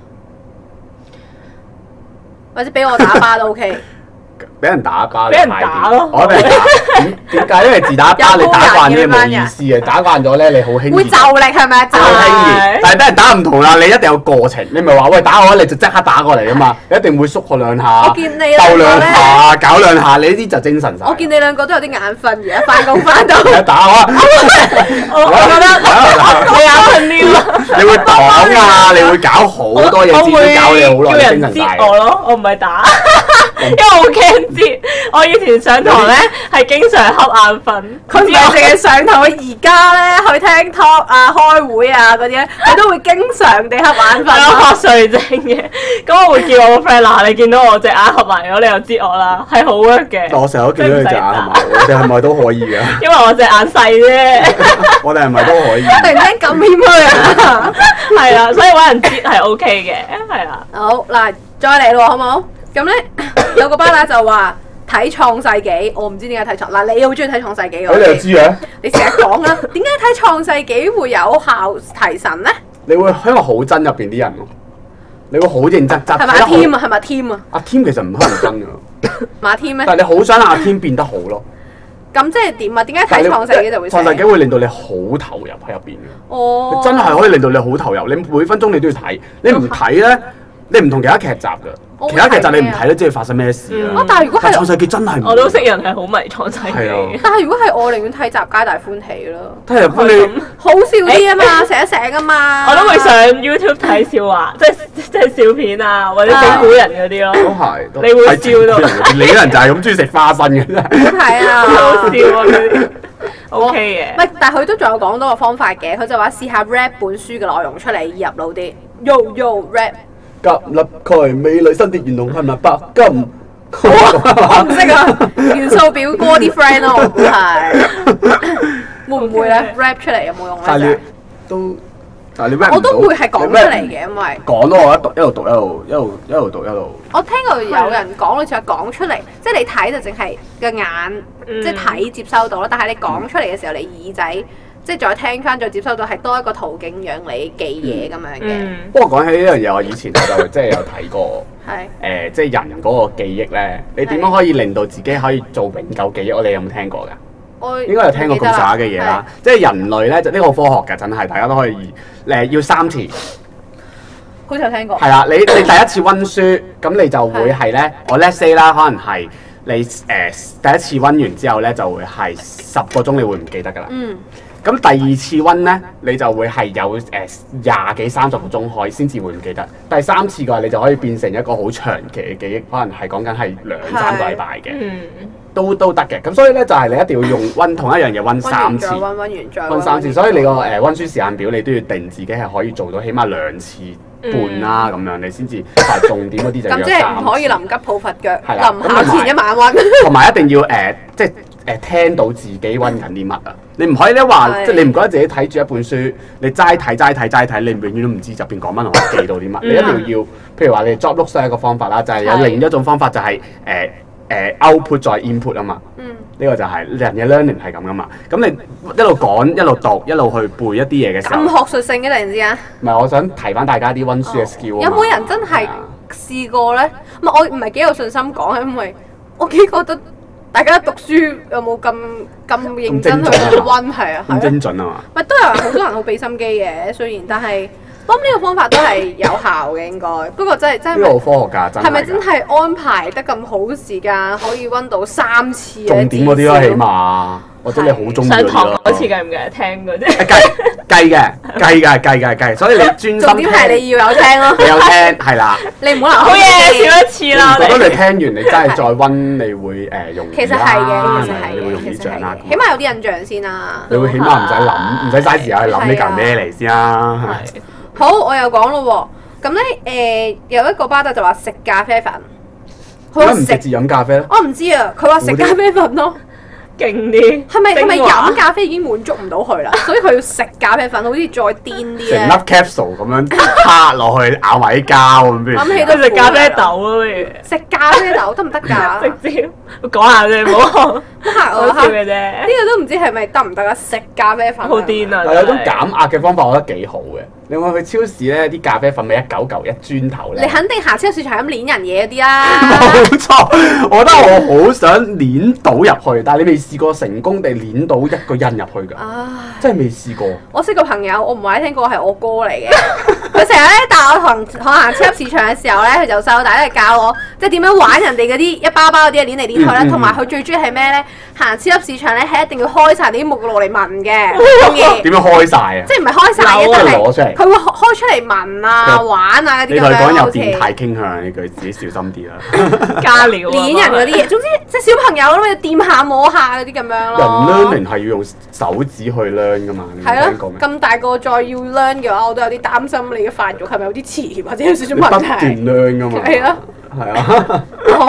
或者俾我打一巴都 OK。 俾人打一巴， 俾人打咯。 我俾人打，點解？因為自打一巴你打慣啲冇意思嘅，打慣咗咧你好輕易。 會就力係咪？ 好輕易，但係俾人打唔同啦，你一定有過程。你唔係話喂打我，你就即刻打過嚟啊嘛，你一定會縮我2下， 我見你鬥2下，搞2下，你呢啲就精神晒。 我見你兩個都有啲眼瞓，而家翻工翻到。 打我啊！ 我覺得我眼瞓啲。 你會擋啊！你會搞好多嘢，先搞你好耐，精神晒。 我咯，我唔係打。因為我驚知，我以前上堂咧係經常瞌眼瞓。 佢唔係淨係上堂，佢而家咧去聽 talk 啊、開會啊嗰啲咧，佢都會經常地瞌眼瞓。 有瞌睡症嘅，咁我會叫我個 friend 嗱，你見到我隻眼合埋咗，你又知我啦，係好 work 嘅。 我成日都見到你隻眼合埋，我哋係咪都可以㗎？ 因為我隻眼細啫。 我哋係咪都可以？ 突然間咁謙虛啊！ 係啦，所以揾人知係 OK 嘅，係啦。 好嗱，再嚟咯，好唔好？咁咧有個巴打就話睇創世紀，我唔知點解睇創嗱，你好中意睇創世紀㗎？ 你又知嘅？ 你成日講啦，點解睇創世紀會有效提神咧？ 你會因為好憎入邊啲人咯，你會好認真執。 係咪阿添啊？係咪阿添啊？ 阿添其實唔可能真㗎。 馬添咩？ 但係你好想阿添變得好咯。 咁即係點啊？點解睇創世紀就會？ 創世紀會令到你好投入喺入邊嘅。 哦。 真係可以令到你好投入，你每分鐘你都要睇，你唔睇咧，你唔同其他劇集㗎。其他劇集你唔睇都知佢發生咩事啦。 但係如果係創世紀真係， 我都識人係好迷創世紀。 但係如果係我，寧願睇集皆大歡喜咯。 睇日本你好笑啲啊嘛，醒一醒啊嘛。 我都會上 YouTube 睇笑話，即係笑片啊，或者整蠱人嗰啲咯。 都係。 你會笑到？ 你啲人就係咁中意食花生嘅真係。 好睇啊！ 好笑啊！嗰啲 OK 嘅。 唔係，但係佢都仲有講多個方法嘅。佢就話試下 rap 本書嘅內容出嚟入腦啲。Yo rap。 夾立佢美麗新的元龍係咪白金？ 我唔識啊，元素表哥啲 friend 咯，我估係會唔會咧 rap 出嚟有冇用咧？ 但係你都，但係你 rap 我都會係講出嚟嘅，因為講咯，我一路讀一路讀。 我聽過有人講，好似係講出嚟，即係你睇就淨係個眼，即係睇接收到咯。但係你講出嚟嘅時候，你耳仔。即係再聽翻，再接收到係多一個途徑讓你記嘢咁樣嘅。 不過講起呢樣嘢，我以前就即係有睇過。 係。 即係人嗰個記憶咧，你點樣可以令到自己可以做永久記憶？你有冇聽過㗎？ 我應該有聽過咁上下嘅嘢啦。即係人類咧，就呢個科學嘅，真係大家都可以要3次。 好似有聽過。 係啦，你第一次温書，咁你就會係咧，我 let's say 啦，可能係你第一次温完之後咧，就會係10個鐘，你會唔記得㗎啦。 咁第二次温咧，你就會係有20幾30個鐘可以先至會唔記得。第三次嘅話，你就可以變成一個好長期嘅記憶，可能係講緊係2-3個禮拜嘅，都得嘅。咁所以咧就係你一定要用温同一樣嘢温3次， 温完再温3次。所以你個温書時間表你都要定自己係可以做到起碼2次半啦，咁樣你先至。但係重點嗰啲就要3次。 咁即係唔可以臨急抱佛腳，臨考前一晚温。 同埋一定要即係聽到自己温緊啲乜啊！你唔可以咧話，即係你唔覺得自己睇住一本書，你齋睇，你永遠都唔知入邊講乜同埋記到啲乜。你一定要，譬如話你 job look 都係一個方法啦，就係有另一種方法就係output 再 input 啊嘛。呢個就係人嘅 learning 係咁噶嘛。咁你一路講一路讀一路去背一啲嘢嘅時候， 咁學術性嘅突然之間。 唔係，我想提翻大家啲温書嘅 skill 有冇人真係試過咧？我唔係幾有信心講，因為我幾覺得。大家讀書有冇咁認真去温？係啊， 咁精準啊嘛！ 咪都有好多人好俾心機嘅，雖然但係，我諗呢個方法都係有效嘅應該。不過真係呢個科學家真係。 係咪真係安排得咁好時間可以温到3次？ 重點嗰啲咯，起碼或者你好中意上堂嗰次計唔計聽嗰啲？ 計，所以你專心。 重點係你要有聽咯。 你有聽係啦。 你唔好留。 好嘢，少一次啦。 如果你聽完，你真係再温，你會容易。 其實係嘅，其實係你會容易掌握。 起碼有啲印象先啦。 你會起碼唔使諗，唔使嘥時間去諗呢嚿咩嚟先啦。 好，我又講咯喎。咁咧有一個巴打就話食咖啡粉。 點解唔直接飲咖啡咧？ 我唔知啊，佢話食咖啡粉咯。 勁啲， 係咪飲咖啡已經滿足唔到佢啦？所以佢要食咖啡粉，好似再癲啲咧。 成粒 capsule 咁樣拍落去，咬埋啲膠咁樣。 諗起都食咖啡豆咯，不如食咖啡豆得唔得㗎？ 直接講下啫，唔好嚇我笑嘅啫。 呢個都唔知係咪得唔得啊？食咖啡粉好癲啊！ 有種減壓嘅方法，我覺得幾好嘅。你有冇去超市咧？啲咖啡粉咪一磚頭咧？ 你肯定行超市場咁攣人嘢嗰啲啦。 冇錯，我覺得我好想攣到入去，但係你未試過成功地攣到一個人入去㗎。真係未試過。 我識個朋友，我唔係聽過係我哥嚟嘅。佢成日咧帶我行超級市場嘅時候咧，佢就細個大都係教我，即係點樣玩人哋嗰啲一包包嗰啲攣嚟攣去啦。同埋佢最中意係咩咧？行超級市場咧係一定要開晒啲目錄嚟聞嘅，中意。 點樣開晒啊？ 即係唔係開晒嘅，但係攞出嚟。 佢會開出嚟聞啊、玩啊嗰啲咁樣。 你同佢講有變態傾向，呢句自己小心啲啦。 加料攣人嗰啲嘢，總之即係小朋友咯，掂下摸下嗰啲咁樣咯。 人 learning 係要用手指去 learn 噶嘛？ 係咯，咁大個再要 learn 嘅話，我都有啲擔心你嘅發育係咪有啲遲或者有少少問題。 不斷 learn 噶嘛？ 係咯， 係啊。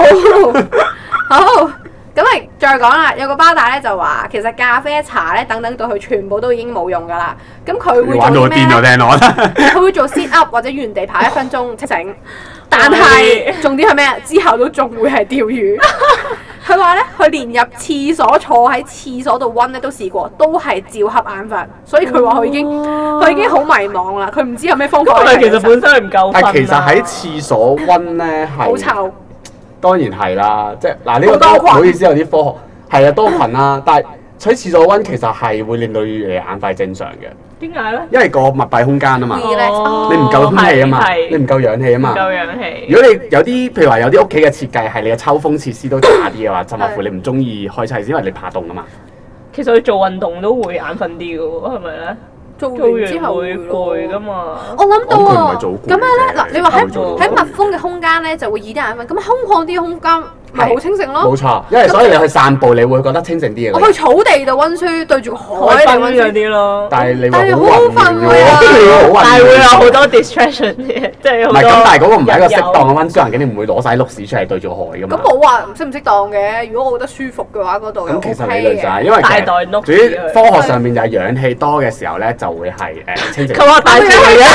好。咁咪再講啦，有個巴打咧就話，其實咖啡茶咧等到佢全部都已經冇用噶啦。咁佢會做咩咧？佢會做 sit up 或者原地跑1分鐘清醒。但係重點係咩？之後都仲會係釣魚。佢話咧，佢連入廁所坐喺廁所度温咧都試過，都係照瞌眼瞓。所以佢話佢已經好迷茫啦，佢唔知有咩方法。 但係其實本身係唔夠瞓。 但其實喺廁所温咧係好臭。 當然係啦，即係嗱呢個都唔好意思，有啲科學係啊多菌啦，但係喺廁所温其實係會令到你眼快正常嘅。 點解咧？ 因為個密閉空間啊嘛，你唔夠空氣啊嘛，你唔夠氧氣啊嘛。 唔夠氧氣。 如果你有啲譬如話有啲屋企嘅設計係你嘅抽風設施都差啲嘅話，甚至乎你唔中意開抽，因為你怕凍啊嘛。 其實佢做運動都會眼瞓啲嘅喎，係咪咧？做完之後會攰噶嘛？ 我諗到啊，咁樣咧嗱，你話喺密封嘅空間咧就會易啲眼瞓，咁空曠啲嘅空間咪好清醒咯。 冇錯，因為所以你去散步，你會覺得清醒啲嘅。 我去草地度温書，對住個海嚟温嗰啲咯。 但係你好瞓喎， 但係會有好多 distraction 嘅，即係唔係咁？但係嗰個唔係一個適當嘅温書環境，你唔會攞晒碌屎出嚟對住個海噶嘛。 咁冇話適唔適當嘅，如果我覺得舒服嘅話，嗰度咁其實理論上係因為大袋碌。 至於科學上面就係氧氣多嘅時候咧，就會係清醒。 佢話大住嘅。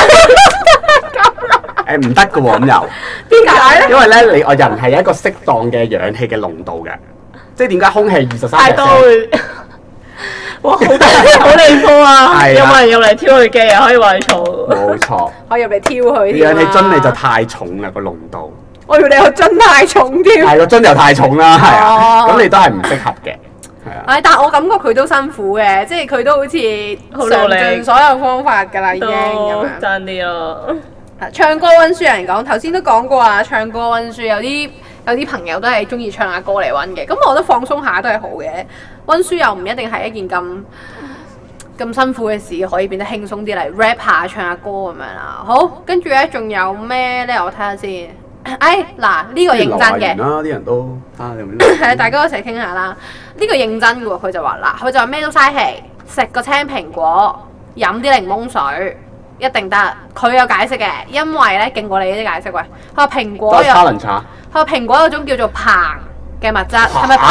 唔得嘅喎，咁又點解咧？ 因為咧，你人係有一個適當嘅氧氣嘅濃度嘅，即係點解空氣23% 太多會哇好離譜啊！有冇人入嚟挑佢機啊？可以話你嘈。 冇錯， 可以入嚟挑佢。 氧氣樽你就太重啦個濃度。 我以為你個樽太重添。 係個樽又太重啦，係啊，咁你都係唔適合嘅。 但係我感覺佢都辛苦嘅，即係佢都好似嘗盡所有方法㗎啦，已經咁樣。 爭啲咯。 唱歌温書人講，頭先都講過啊，唱歌温書有啲朋友都係中意唱下歌嚟温嘅，咁我覺得放鬆下都係好嘅。温書又唔一定係一件咁咁辛苦嘅事可以變得輕鬆啲嚟 rap 下、唱下歌咁樣啦。好，跟住咧仲有咩咧？我睇下先。嗱，呢個認真嘅。 啲人都係啊，大家一齊傾下啦。呢個認真嘅喎，佢就話嗱，佢就話咩都嘥氣，食個青蘋果，飲啲檸檬水，一定得。佢有解釋嘅，因為咧勁過你啲解釋喂。佢話蘋果有，佢話蘋果有種叫做硼嘅物質，係咪硼？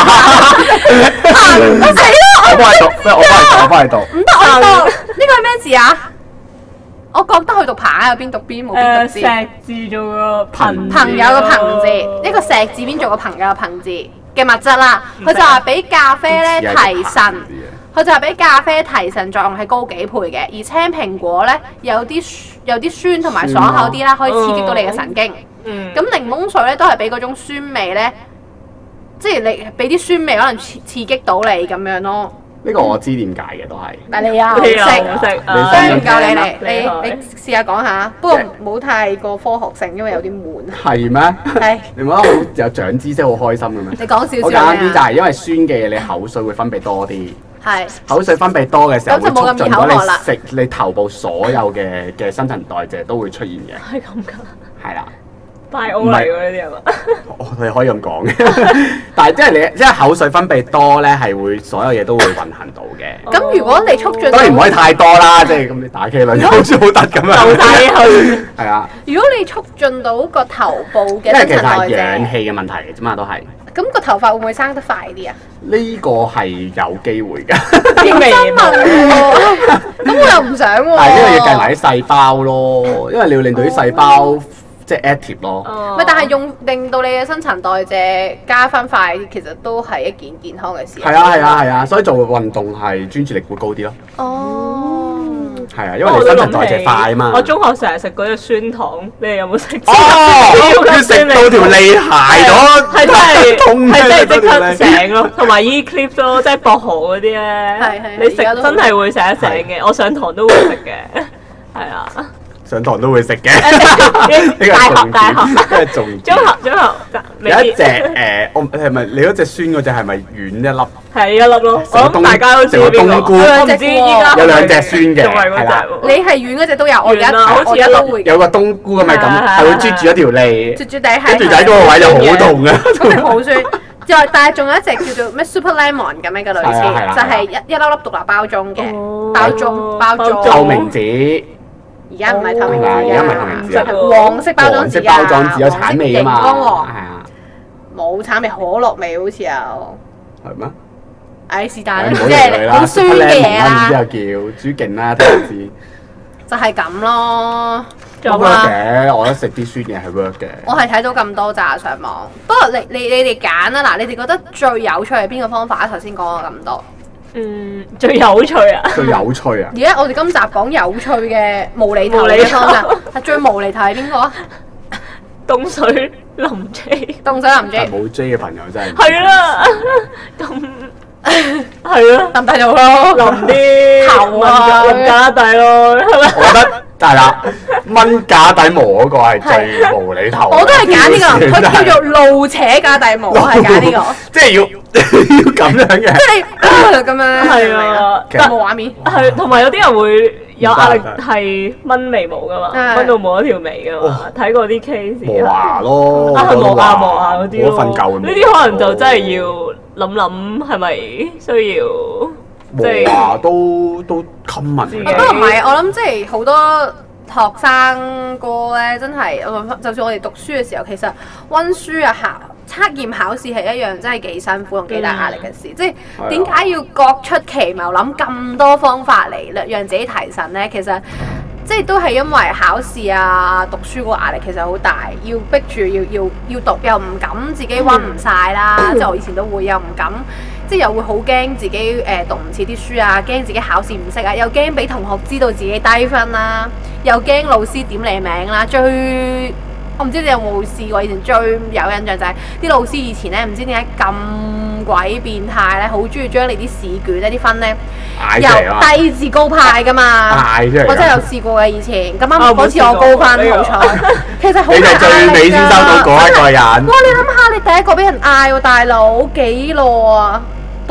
我死啦！ 我幫你讀。 唔得，我讀呢個係咩字啊？我覺得佢讀硼有邊讀邊冇邊讀字。 石字做個朋友個朋字，一個石字邊做個朋友嘅朋字嘅物質啦。佢就話俾咖啡咧提神，佢就話俾咖啡提神作用係高幾倍嘅。而青蘋果咧有啲酸同埋爽口啲啦，可以刺激到你嘅神經。咁檸檬水咧都係俾嗰種酸味咧，即係你俾啲酸味可能刺激到你咁樣咯。 呢個我知點解嘅都係。 但你啊，唔識，所以唔教你嚟。你試下講下，不過唔好太過科學性，因為有啲悶。 係咩？係。你唔覺得好有長知識好開心嘅咩？ 你講少少。 好簡單啲就係因為酸嘅嘢，你口水會分泌多啲。 係。口水分泌多嘅時候，會促進咗你食你頭部所有嘅新陳代謝都會出現嘅。 係咁㗎。 係啦。 拜歐嚟喎呢啲係嘛？ 你可以咁講嘅，但係即係口水分泌多咧，係會所有嘢都會運行到嘅。 咁如果你促進， 當然唔可以太多啦，即係咁你打機輪好似好得咁樣。 流晒去。 係啊。 如果你促進到個頭部嘅新陳代謝， 因為其實係氧氣嘅問題嚟啫嘛，都係。 咁個頭髮會唔會生得快啲啊？ 呢個係有機會㗎。 認真問喎，咁我又唔想喎。 但係因為要計埋啲細胞咯，因為你要令到啲細胞。即係 active 咯， 但係令到你嘅新陳代謝加翻快，其實都係一件健康嘅事。 係啊，所以做運動係專注力會高啲咯。 哦， 係啊，因為你新陳代謝快啊嘛。 我中學成日食嗰隻酸糖，你哋有冇食？ 要食到條脷鞋咗， 係真係即刻醒咯，同埋 Eclipse 咯，即係薄荷嗰啲咧，你食真係會醒一醒嘅。我上堂都會食嘅，係啊。 上堂都會食嘅， 大學， 因為中學有一隻我係咪你嗰隻酸嗰隻係咪軟一粒？ 係一粒咯，我諗大家都知邊個。 我唔知依家有兩隻酸嘅， 係啦。 你係軟嗰隻都有，我而家好似一粒會。 有個冬菇咁係咁，係會啜住一條脷， 啜住底係。 啜住底嗰個位就好痛嘅， 咁係好酸。但係仲有一隻叫做咩 Super Lemon 咁樣嘅類似，就係一粒粒獨立包裝嘅，包裝透明紙。 而家唔係透明紙， 而家唔係透明紙， 黃色包裝紙啊， 黃色包裝紙有橙味啊嘛，係啊， 冇橙味，可樂味好似有， 係咩？ 唉，是但啦，即係好酸嘅嘢啦， 之後叫豬勁啦，聽唔知， 就係咁咯。 work 嘅，我覺得食啲酸嘢係 work 嘅。 我係睇到咁多咋上網，不過你哋揀啊，嗱，你哋覺得最有趣係邊個方法啊？頭先講咗咁多。 最有趣啊！ 最有趣啊！ 而家我哋今集講有趣嘅無厘頭嘅方法，係最無厘頭係邊個啊？ 凍水林 J， 凍水林 J， 冇 J 嘅朋友真係係啦，咁係咯， 抌低咗咯， 淋啲頭啊， 淋架底咯，係咪？ 我覺得係啦，掹架底毛嗰個係最無厘頭。 我都係揀呢個，佢叫做露扯架底毛，我係揀呢個， 即係要咁樣嘅， 即係咁樣， 係啊， 有冇畫面？ 係，同埋有啲人會有壓力係掹眉毛噶嘛，掹到冇一條眉噶嘛，睇過啲 case。 磨牙咯， 磨牙嗰啲咯， 瞓覺呢啲可能就真係要諗係咪需要？ 磨牙都 common。 不過唔係，我諗即係好多學生哥咧，真係就算我哋讀書嘅時候，其實溫書啊、測驗考試係一樣真係幾辛苦同幾大壓力嘅事。即係點解要各出奇謀，諗咁多方法嚟讓自己提神咧？其實即係都係因為考試啊、讀書個壓力其實好大，要逼住要讀，又唔敢自己溫唔晒啦。即係我以前都會，又唔敢。即係又會好驚自己讀唔切啲書啊，驚自己考試唔識啊，又驚俾同學知道自己低分啦，又驚老師點你名啦。我唔知你有冇試過，以前最有印象就係啲老師以前咧，唔知點解咁鬼變態咧，好中意將你啲試卷咧啲分咧由低至高派噶嘛。我真係有試過嘅以前，咁啱嗰次我高分，好彩。其實好難最尾先收到嗰一個人。 哇！你諗下，你第一個俾人嗌喎，大佬幾耐啊？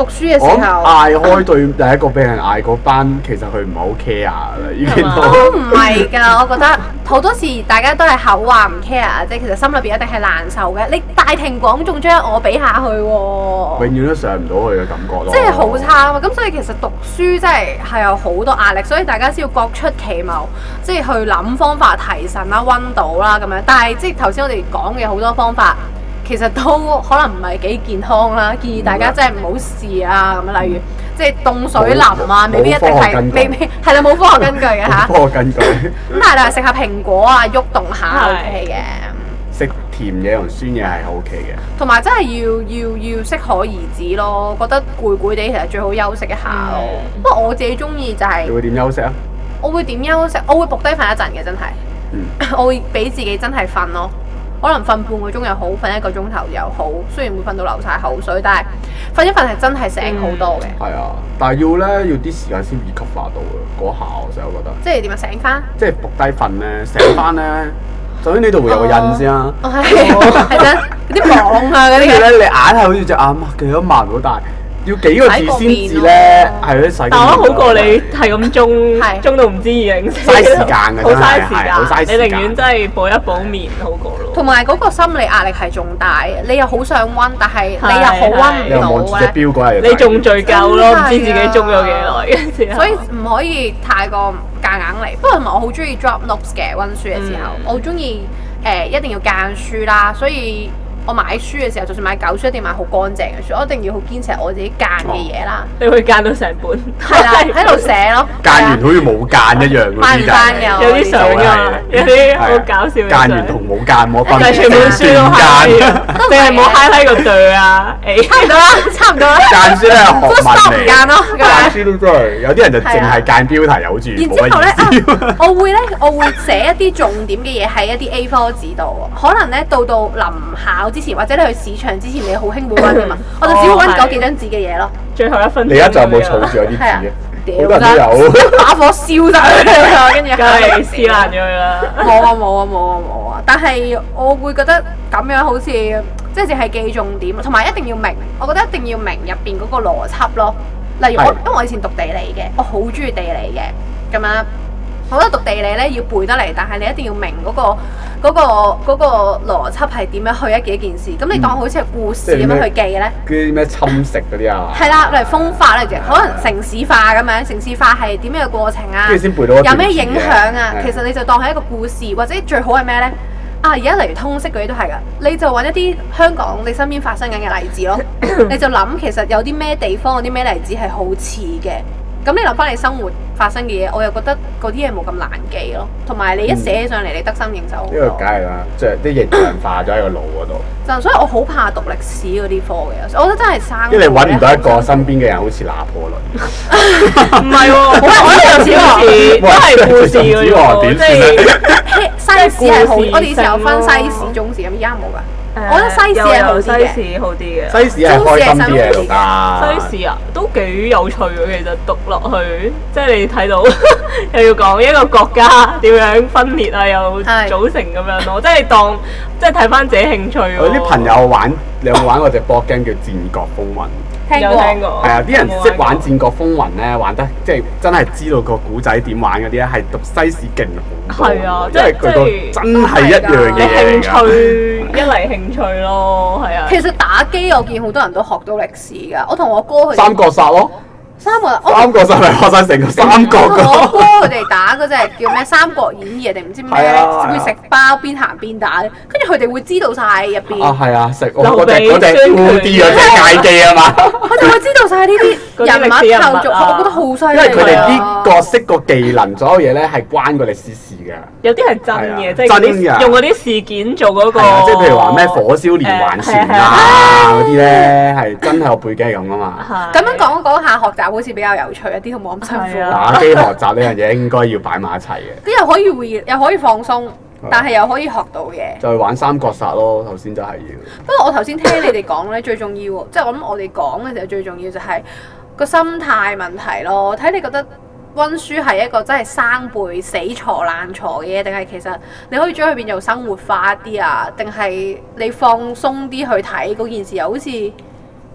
讀書嘅時候， 嗌開對第一個俾人嗌嗰班，其實佢唔係好 care 啦，已經都唔係㗎。我覺得好多時大家都係口話唔 care，即係其實心裏邊一定係難受嘅。你大庭廣眾將我比下去喎， 永遠都上唔到去嘅感覺咯。 即係好差啊！咁所以其實讀書真係有好多壓力，所以大家先要各出奇謀，即係去諗方法提神啦、溫到啦咁樣。但係即係頭先我哋講嘅好多方法。其實都可能唔係幾健康啦，建議大家真係唔好試啊咁。例如即係凍水淋啊，未必一定係，未必係啦，冇科學根據嘅嚇。 科學根據。 咁但係你話食下蘋果啊，喐動下 OK 嘅。 食甜嘢同酸嘢係 OK 嘅。同埋真係要適可而止咯。覺得攰攰地其實最好休息一下咯。不過我自己中意就係。 你會點休息啊？ 我會點休息？我會伏低瞓一陣嘅，真係。我會俾自己真係瞓咯。可能瞓半個鐘又好，瞓一個鐘頭又好。雖然會瞓到流晒口水，但係瞓一瞓係真係醒好多嘅。 係啊，但係要啲時間先易吸化到嘅嗰下，我成日覺得。 即係點啊？醒翻？ 即係伏低瞓咧，醒翻咧，首先呢度會有個印先啦。 係真，嗰啲網啊嗰啲。跟住咧，你硬係好似隻眼記都擘唔到，但係要幾個字先至咧，係嗰啲洗。 但我好過你係咁中到唔知204。 嘥時間嘅， 好嘥時間。 好嘥時間。 你寧願真係補一補眠好過咯。 同埋嗰個心理壓力係仲大，你又好想溫，但係你又好溫唔到咧。 你又望住隻錶嗰日。 你仲罪疚咯，唔知自己中咗幾耐。 所以唔可以太過夾硬嚟。不過同埋我好中意 drop notes 嘅溫書嘅時候，我好中意一定要間書啦，所以。我買書嘅時候，就算買舊書，一定買好乾淨嘅書。我一定要好堅持我自己間嘅嘢啦。 你會間到成本？ 係啦，喺度寫咯。 間完好似冇間一樣嗰啲㗎。 有啲相㗎，有啲好搞笑嘅。 間完同冇間冇分別。 但係全本書都係，定係冇 highlight 個對啊？ 差唔多啦，差唔多啦。 間書咧係學問嚟。 間咯， 間書都真係有啲人就淨係間標題有住。 然之後咧，我會寫一啲重點嘅嘢喺一啲 A4 紙度。可能咧到臨考之前或者你去市場之前，你好興會溫嘅嘛，我就只會溫嗰幾張紙嘅嘢咯。 最後1分。 你而家仲有冇儲住嗰啲紙啊？好多人都有。 把火燒晒佢啊！跟住梗係撕爛咗佢啦。 冇啊！但係我會覺得咁樣好似即係淨係記重點，同埋一定要明。我覺得一定要明入邊嗰個邏輯咯。例如因為我以前讀地理嘅，我好中意地理嘅咁樣。我覺得讀地理咧要背得嚟，但係你一定要明嗰個邏輯係點樣去一件事。咁你當好似係故事咁樣去記咧？ 嗰啲咩侵蝕嗰啲啊？ 係啦，例如風化咧，可能城市化咁樣，城市化係點樣嘅過程啊？ 跟住先背到有咩影響啊？其實你就當係一個故事，或者最好係咩咧？而家例如通識嗰啲都係㗎，你就揾一啲香港你身邊發生緊嘅例子咯。你就諗其實有啲咩地方有啲咩例子係好似嘅。咁你諗翻你生活發生嘅嘢，我又覺得嗰啲嘢冇咁難記咯。同埋你一寫起上嚟，你得心應手好多。 呢個梗係啦，即係啲形象化咗喺個腦嗰度。 就所以我好怕讀歷史嗰啲科嘅，我覺得真係生。 因為你揾唔到一個身邊嘅人好似拿破崙。 唔係喎，我有時都係故事嗰啲，即係西史係好。我哋以前有分西史、中史咁，而家冇㗎。我覺得西史係好啲嘅。 西史好啲嘅。 西史係開心啲嘅讀㗎。 西史啊，都幾有趣嘅。其實讀落去，即係你睇到又要講一個國家點樣分裂啊，又組成咁樣咯。即係當即係睇翻自己興趣。 我啲朋友玩，你有冇玩過隻 board game 叫《戰國風雲》？ 有聽過。 係啊，啲人識玩《戰國風雲》咧，玩得即係真係知道個古仔點玩嗰啲咧，係讀西史勁好多。係啊，即係佢個真係一樣嘢嚟㗎。 興趣一嚟興趣咯，係啊。 其實打機我見好多人都學到歷史㗎，我同我哥去。 三國殺咯。三國殺咪學晒成個三國㗎。 我哥佢哋打嗰隻叫咩《三國演義》定唔知咩？會食包邊行邊打，跟住佢哋會知道晒入邊。 啊，係啊，食我嗰隻 2D 嗰隻街機啊嘛。 佢哋會知道晒呢啲人物構造，我覺得好犀利。 因為佢哋啲角色個技能，所有嘢咧係關個歷史事㗎。 有啲係真嘅，即係用嗰啲事件做嗰個。 即係譬如話咩火燒連環船啊嗰啲咧，係真係有背景係咁㗎嘛。 咁樣講下學習。好似比較有趣一啲，同冇咁辛苦。 打機學習呢樣嘢應該要擺埋一齊嘅。 啲又可以會，又可以放鬆，但係又可以學到嘢。 就係玩三國殺咯，頭先就係要。 不過我頭先聽你哋講咧，最重要，即係我諗我哋講嘅時候最重要就係個心態問題咯。睇你覺得温書係一個真係生背死錯爛錯嘅嘢，定係其實你可以將佢變做生活化啲啊？定係你放鬆啲去睇嗰件事，又好似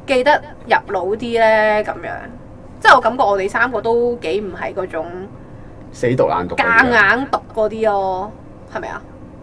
記得入腦啲咧？咁樣即係我感覺我哋三個都幾唔係嗰種死讀硬讀夾硬讀嗰啲咯，係咪啊？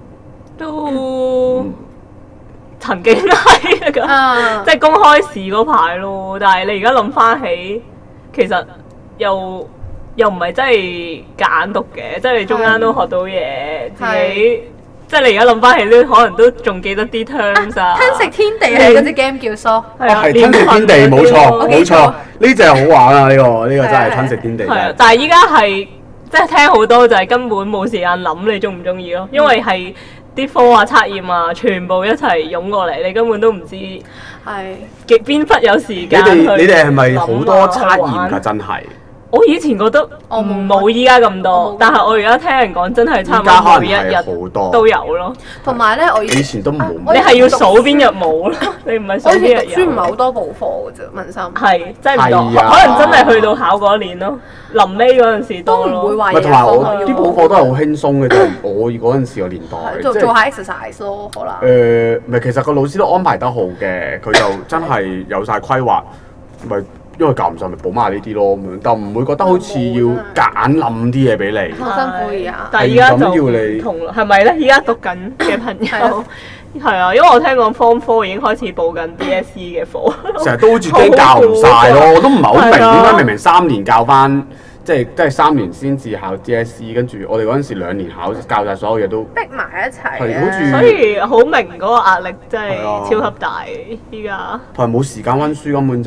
都曾經係㗎，即係公開試嗰排咯。但係你而家諗翻起，其實又唔係真係夾硬讀嘅，即係你中間都學到嘢，自己即係你而家諗翻起咧，可能都仲記得啲 terms 啊。 吞食天地係嗰隻 game 叫 So， 係吞食天地，冇錯冇錯，呢隻好玩啊！呢個真係吞食天地。 係啊，但係依家係即係聽好多就係根本冇時間諗你中唔中意咯，因為係。啲科啊、測驗啊，全部一齊湧過嚟，你根本都唔知係邊忽有時間。 你哋係咪好多測驗㗎？真係。 我以前覺得我冇依家咁多，但係我而家聽人講真係差唔多每一日都有咯。 同埋咧，我以前都冇。 你係要數邊日冇咯？你唔係數邊日有。 讀書唔係好多補課嘅啫，文心。 係真係唔多，可能真係去到考嗰一年咯。臨尾嗰陣時多咯。 都唔會話同埋我啲補課都係好輕鬆嘅啫。我嗰陣時個年代做下 exercise 咯，可能。 唔係，其實個老師都安排得好嘅，佢就真係有晒規劃，咪。因為教唔上咪補埋呢啲咯，咁樣，但唔會覺得好似要夾硬冧啲嘢俾你。 好辛苦而家。 但係而家就唔同啦，係咪咧？而家讀緊嘅朋友係啊，因為我聽講 Form 4已經開始補緊 DSE 嘅課。成日都好似驚教唔晒咯，我都唔係好明點解明明3年教翻，即係3年先至考 DSE， 跟住我哋嗰陣時2年考教晒所有嘢都逼埋一齊。 係好似。 所以好明嗰個壓力真係超級大依家。 同埋冇時間溫書根本就。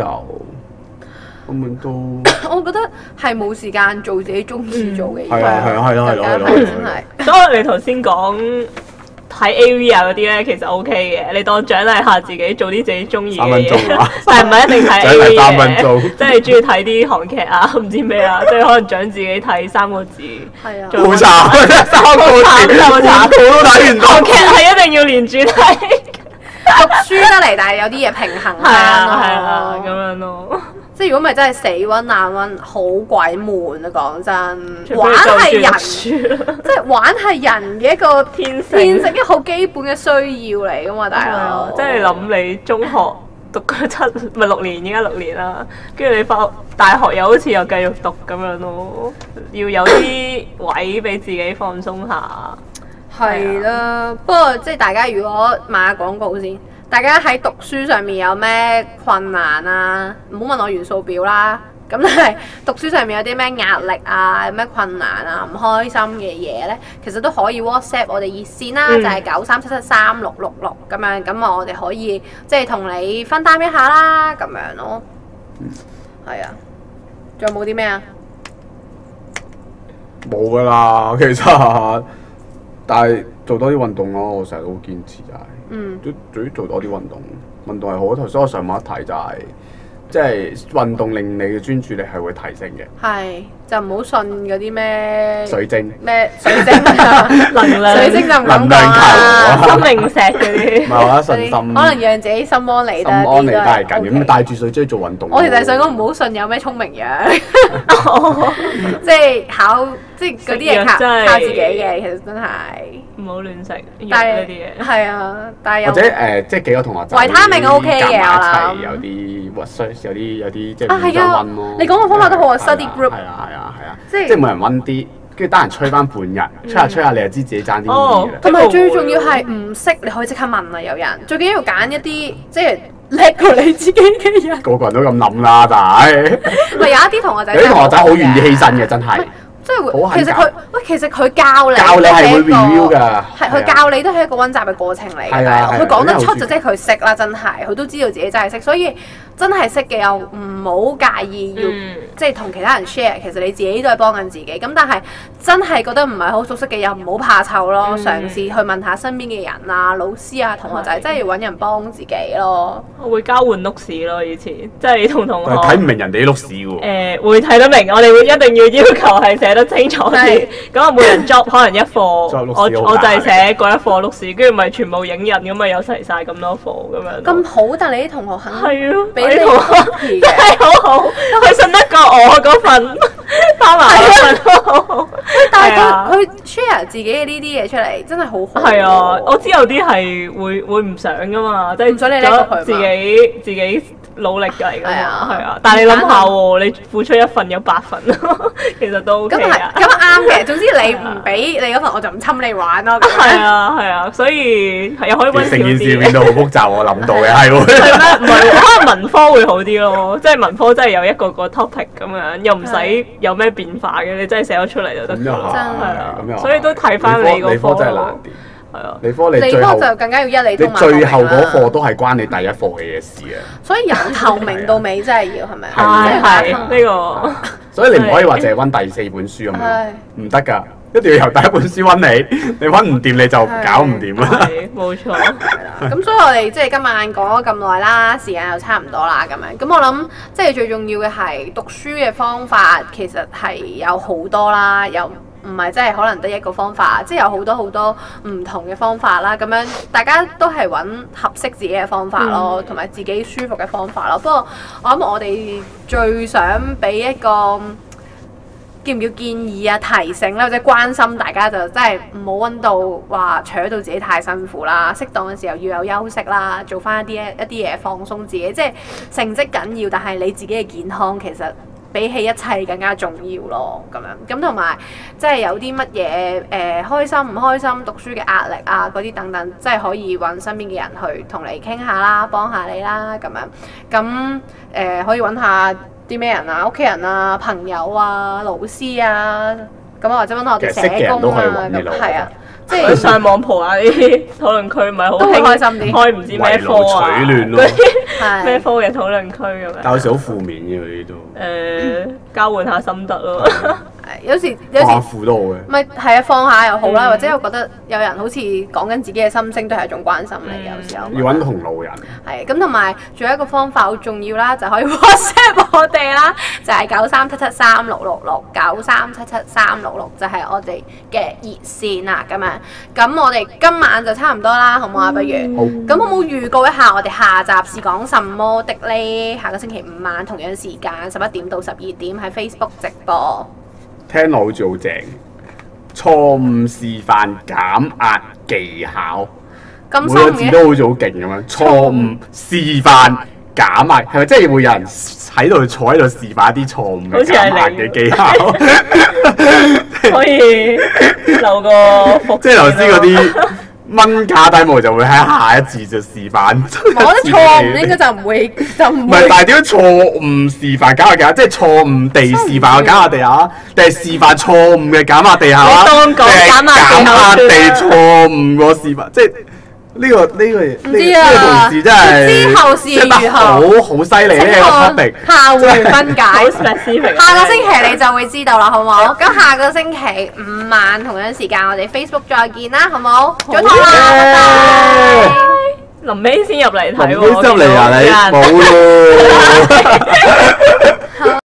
我覺得係冇時間做自己中意做嘅嘢。 係啊，真係。所以你頭先講睇 AV 啊嗰啲咧，其實 OK 嘅，你當獎勵下自己，做啲自己中意嘅嘢。但係唔係一定睇 AV 嘅，即係中意睇啲韓劇啊，唔知咩啊，即係可能獎自己睇3個字。 係啊。 好慘，3個字，好慘，我都睇唔到。 韓劇係一定要連住睇。 讀書得嚟，但係有啲嘢平衡翻啊，咁樣咯。 即係如果咪真係死溫爛溫，好鬼悶啊！講真，玩係人，即係玩係人嘅一個天性，一好基本嘅需要嚟噶嘛，大佬。 即係諗你中學讀嗰6年，而家6年啦，跟住你返大學又好似又繼續讀咁樣咯，要有啲位俾自己放鬆下。 係啦，不過即係大家如果買下廣告先。大家喺讀書上面有咩困難啊？唔好問我元素表啦。咁但係讀書上面有啲咩壓力啊？有咩困難啊？唔開心嘅嘢咧，其實都可以 WhatsApp 我哋熱線啦，就係93773666咁樣。咁我哋可以即係同你分擔一下啦，咁樣咯。係啊，仲有冇啲咩啊？ 冇噶啦，其實，但係做多啲運動咯，我成日都好堅持就係。都總之做多啲運動，運動係好。頭先我上網一睇就係，即係運動令你嘅專注力係會提升嘅。係，就唔好信嗰啲咩水晶，咩水晶啊，能量水晶就唔敢講啦，心靈石嗰啲。唔係我覺得信心，可能讓自己心安理得啲都係緊要。咁帶住水晶做運動。我其實想講唔好信有咩聰明藥，即係即係嗰啲嘢靠自己嘅，其實真係。唔好亂食藥嗰啲嘢，係啊，但係或者即係幾個同學仔維他命 OK 嘅，我諗有啲有啲即係互相溫咯。你講個方法都好啊 ，study group 係啊，即係每人溫啲，跟住得閒吹翻半日，吹下你就知自己爭啲乜嘢啦。同埋最重要係唔識你可以即刻問啊，有人最緊要揀一啲即係叻過你自己嘅人。個個人都咁諗啦，但係咪有一啲同學仔有啲同學仔好願意犧牲嘅，真係。即係會，其實佢教你係會 review 㗎，係佢教你都係一個溫習嘅過程嚟嘅。佢講得出就即係佢識啦，真係佢都知道自己真係識，所以真係識嘅又唔好介意要即係同其他人 share。其實你自己都係幫緊自己。咁但係真係覺得唔係好熟悉嘅又唔好怕醜咯，嘗試去問下身邊嘅人啊、老師啊、同學仔，真係要揾人幫自己咯。我會交換 notes 咯，以前即係同同學睇唔明人哋啲 notes 喎。會睇得明，我哋會一定要要求係寫得清楚啲，咁啊每人 job 可能一課，我就係寫嗰一課 notes，跟住咪全部影印，咁咪有齊晒咁多課咁樣。咁好，但係你啲同學肯係咯，俾你同學真係好好，佢信得過我嗰份， 花麻煩。 但係佢 share 自己嘅呢啲嘢出嚟，真係好好。 係啊，我知有啲係會唔想噶嘛，即係唔想你叻過佢， 自己努力嚟㗎嘛，係啊。但係你諗下喎，你付出一份有8份，其實都 OK 啊。 咁啱嘅，總之你唔俾你嗰份，我就唔侵你玩咯。 係啊，所以又可以溫少啲。 成件事變到好複雜，我諗到嘅係喎。 係咩？唔係，可能文科會好啲咯，即係文科真係有一個 topic 咁樣，又唔使有咩變化嘅，你真係寫咗出嚟就得。 真係啊，所以都睇翻你個科。 理科真係難啲。 係啊， 理科就更加要一理通萬你最後嗰課都係關你第一課嘅嘢事啊。 所以由頭明到尾真係要係咪？ 係呢個。 所以你唔可以話淨係溫第4本書咁樣，唔得㗎。一定要由第一本書溫你溫唔掂你就搞唔掂啦。 冇錯。 咁所以我哋即係今晚講咗咁耐啦，時間又差唔多啦咁樣。咁我諗即係最重要嘅係讀書嘅方法，其實係有好多啦，又唔係真係可能得一個方法，即係有好多好多唔同嘅方法啦。咁樣大家都係揾合適自己嘅方法咯，同埋自己舒服嘅方法咯。不過我諗我哋最想俾一個叫唔叫建議啊、提醒啦，或者關心大家就真係唔好溫到話扯到自己太辛苦啦。適當嘅時候要有休息啦，做翻一啲嘢放鬆自己。即係成績緊要，但係你自己嘅健康其實比起一切更加重要咯。咁樣咁同埋即係有啲乜嘢開心唔開心、讀書嘅壓力啊嗰啲等等，即係可以揾身邊嘅人去同你傾下啦，幫下你啦咁樣。咁可以揾下啲咩人啊？屋企人啊、朋友啊、老師啊，咁或者揾我哋社工啊，咁係啊，即係上網蒲下啲討論區，咪好開心啲， 開唔知咩科啊， 取亂咯， 咩科嘅討論區咁樣。 但有時好負面嘅呢啲都。 交換下心得咯。 有時放下負都好嘅。 咪係啊，放下又好啦，或者我覺得有人好似講緊自己嘅心聲，都係一種關心嚟嘅。有時候要揾同路人。係咁，同埋仲有一個方法好重要啦，就可以 WhatsApp 我哋啦，就係93773666 93773666，就係我哋嘅熱線啊咁樣。咁我哋今晚就差唔多啦，好唔好啊？不如咁好唔好預告一下我哋下集是講什麼的呢？下個星期5晚同樣時間11點到12點喺 Facebook 直播。 聽落好似好正，錯誤示範減壓技巧，每個字都好似好勁咁樣。錯誤示範減壓，係咪即係會有人喺度坐喺度示範一啲錯誤嘅減壓嘅技巧？ 可以留個伏。 即係頭先嗰啲蚊架底毛就會喺下一節就示範。 我覺得錯誤應該就唔會。唔係，但係點樣錯誤示範減壓技巧？即係錯誤地示範減壓地下，定係示範錯誤嘅減壓地下啊？定係減壓地錯誤個示範？即係呢個同事真係之後事如何？ 好犀利呢個 topic。 下回分解。 specific。 下個星期你就會知道啦，好唔好？咁下個星期5晚同樣時間，我哋 Facebook 再見啦，好唔好？早唞啦，拜拜。 臨尾先入嚟睇喎， 臨尾先入嚟啊你，冇咯。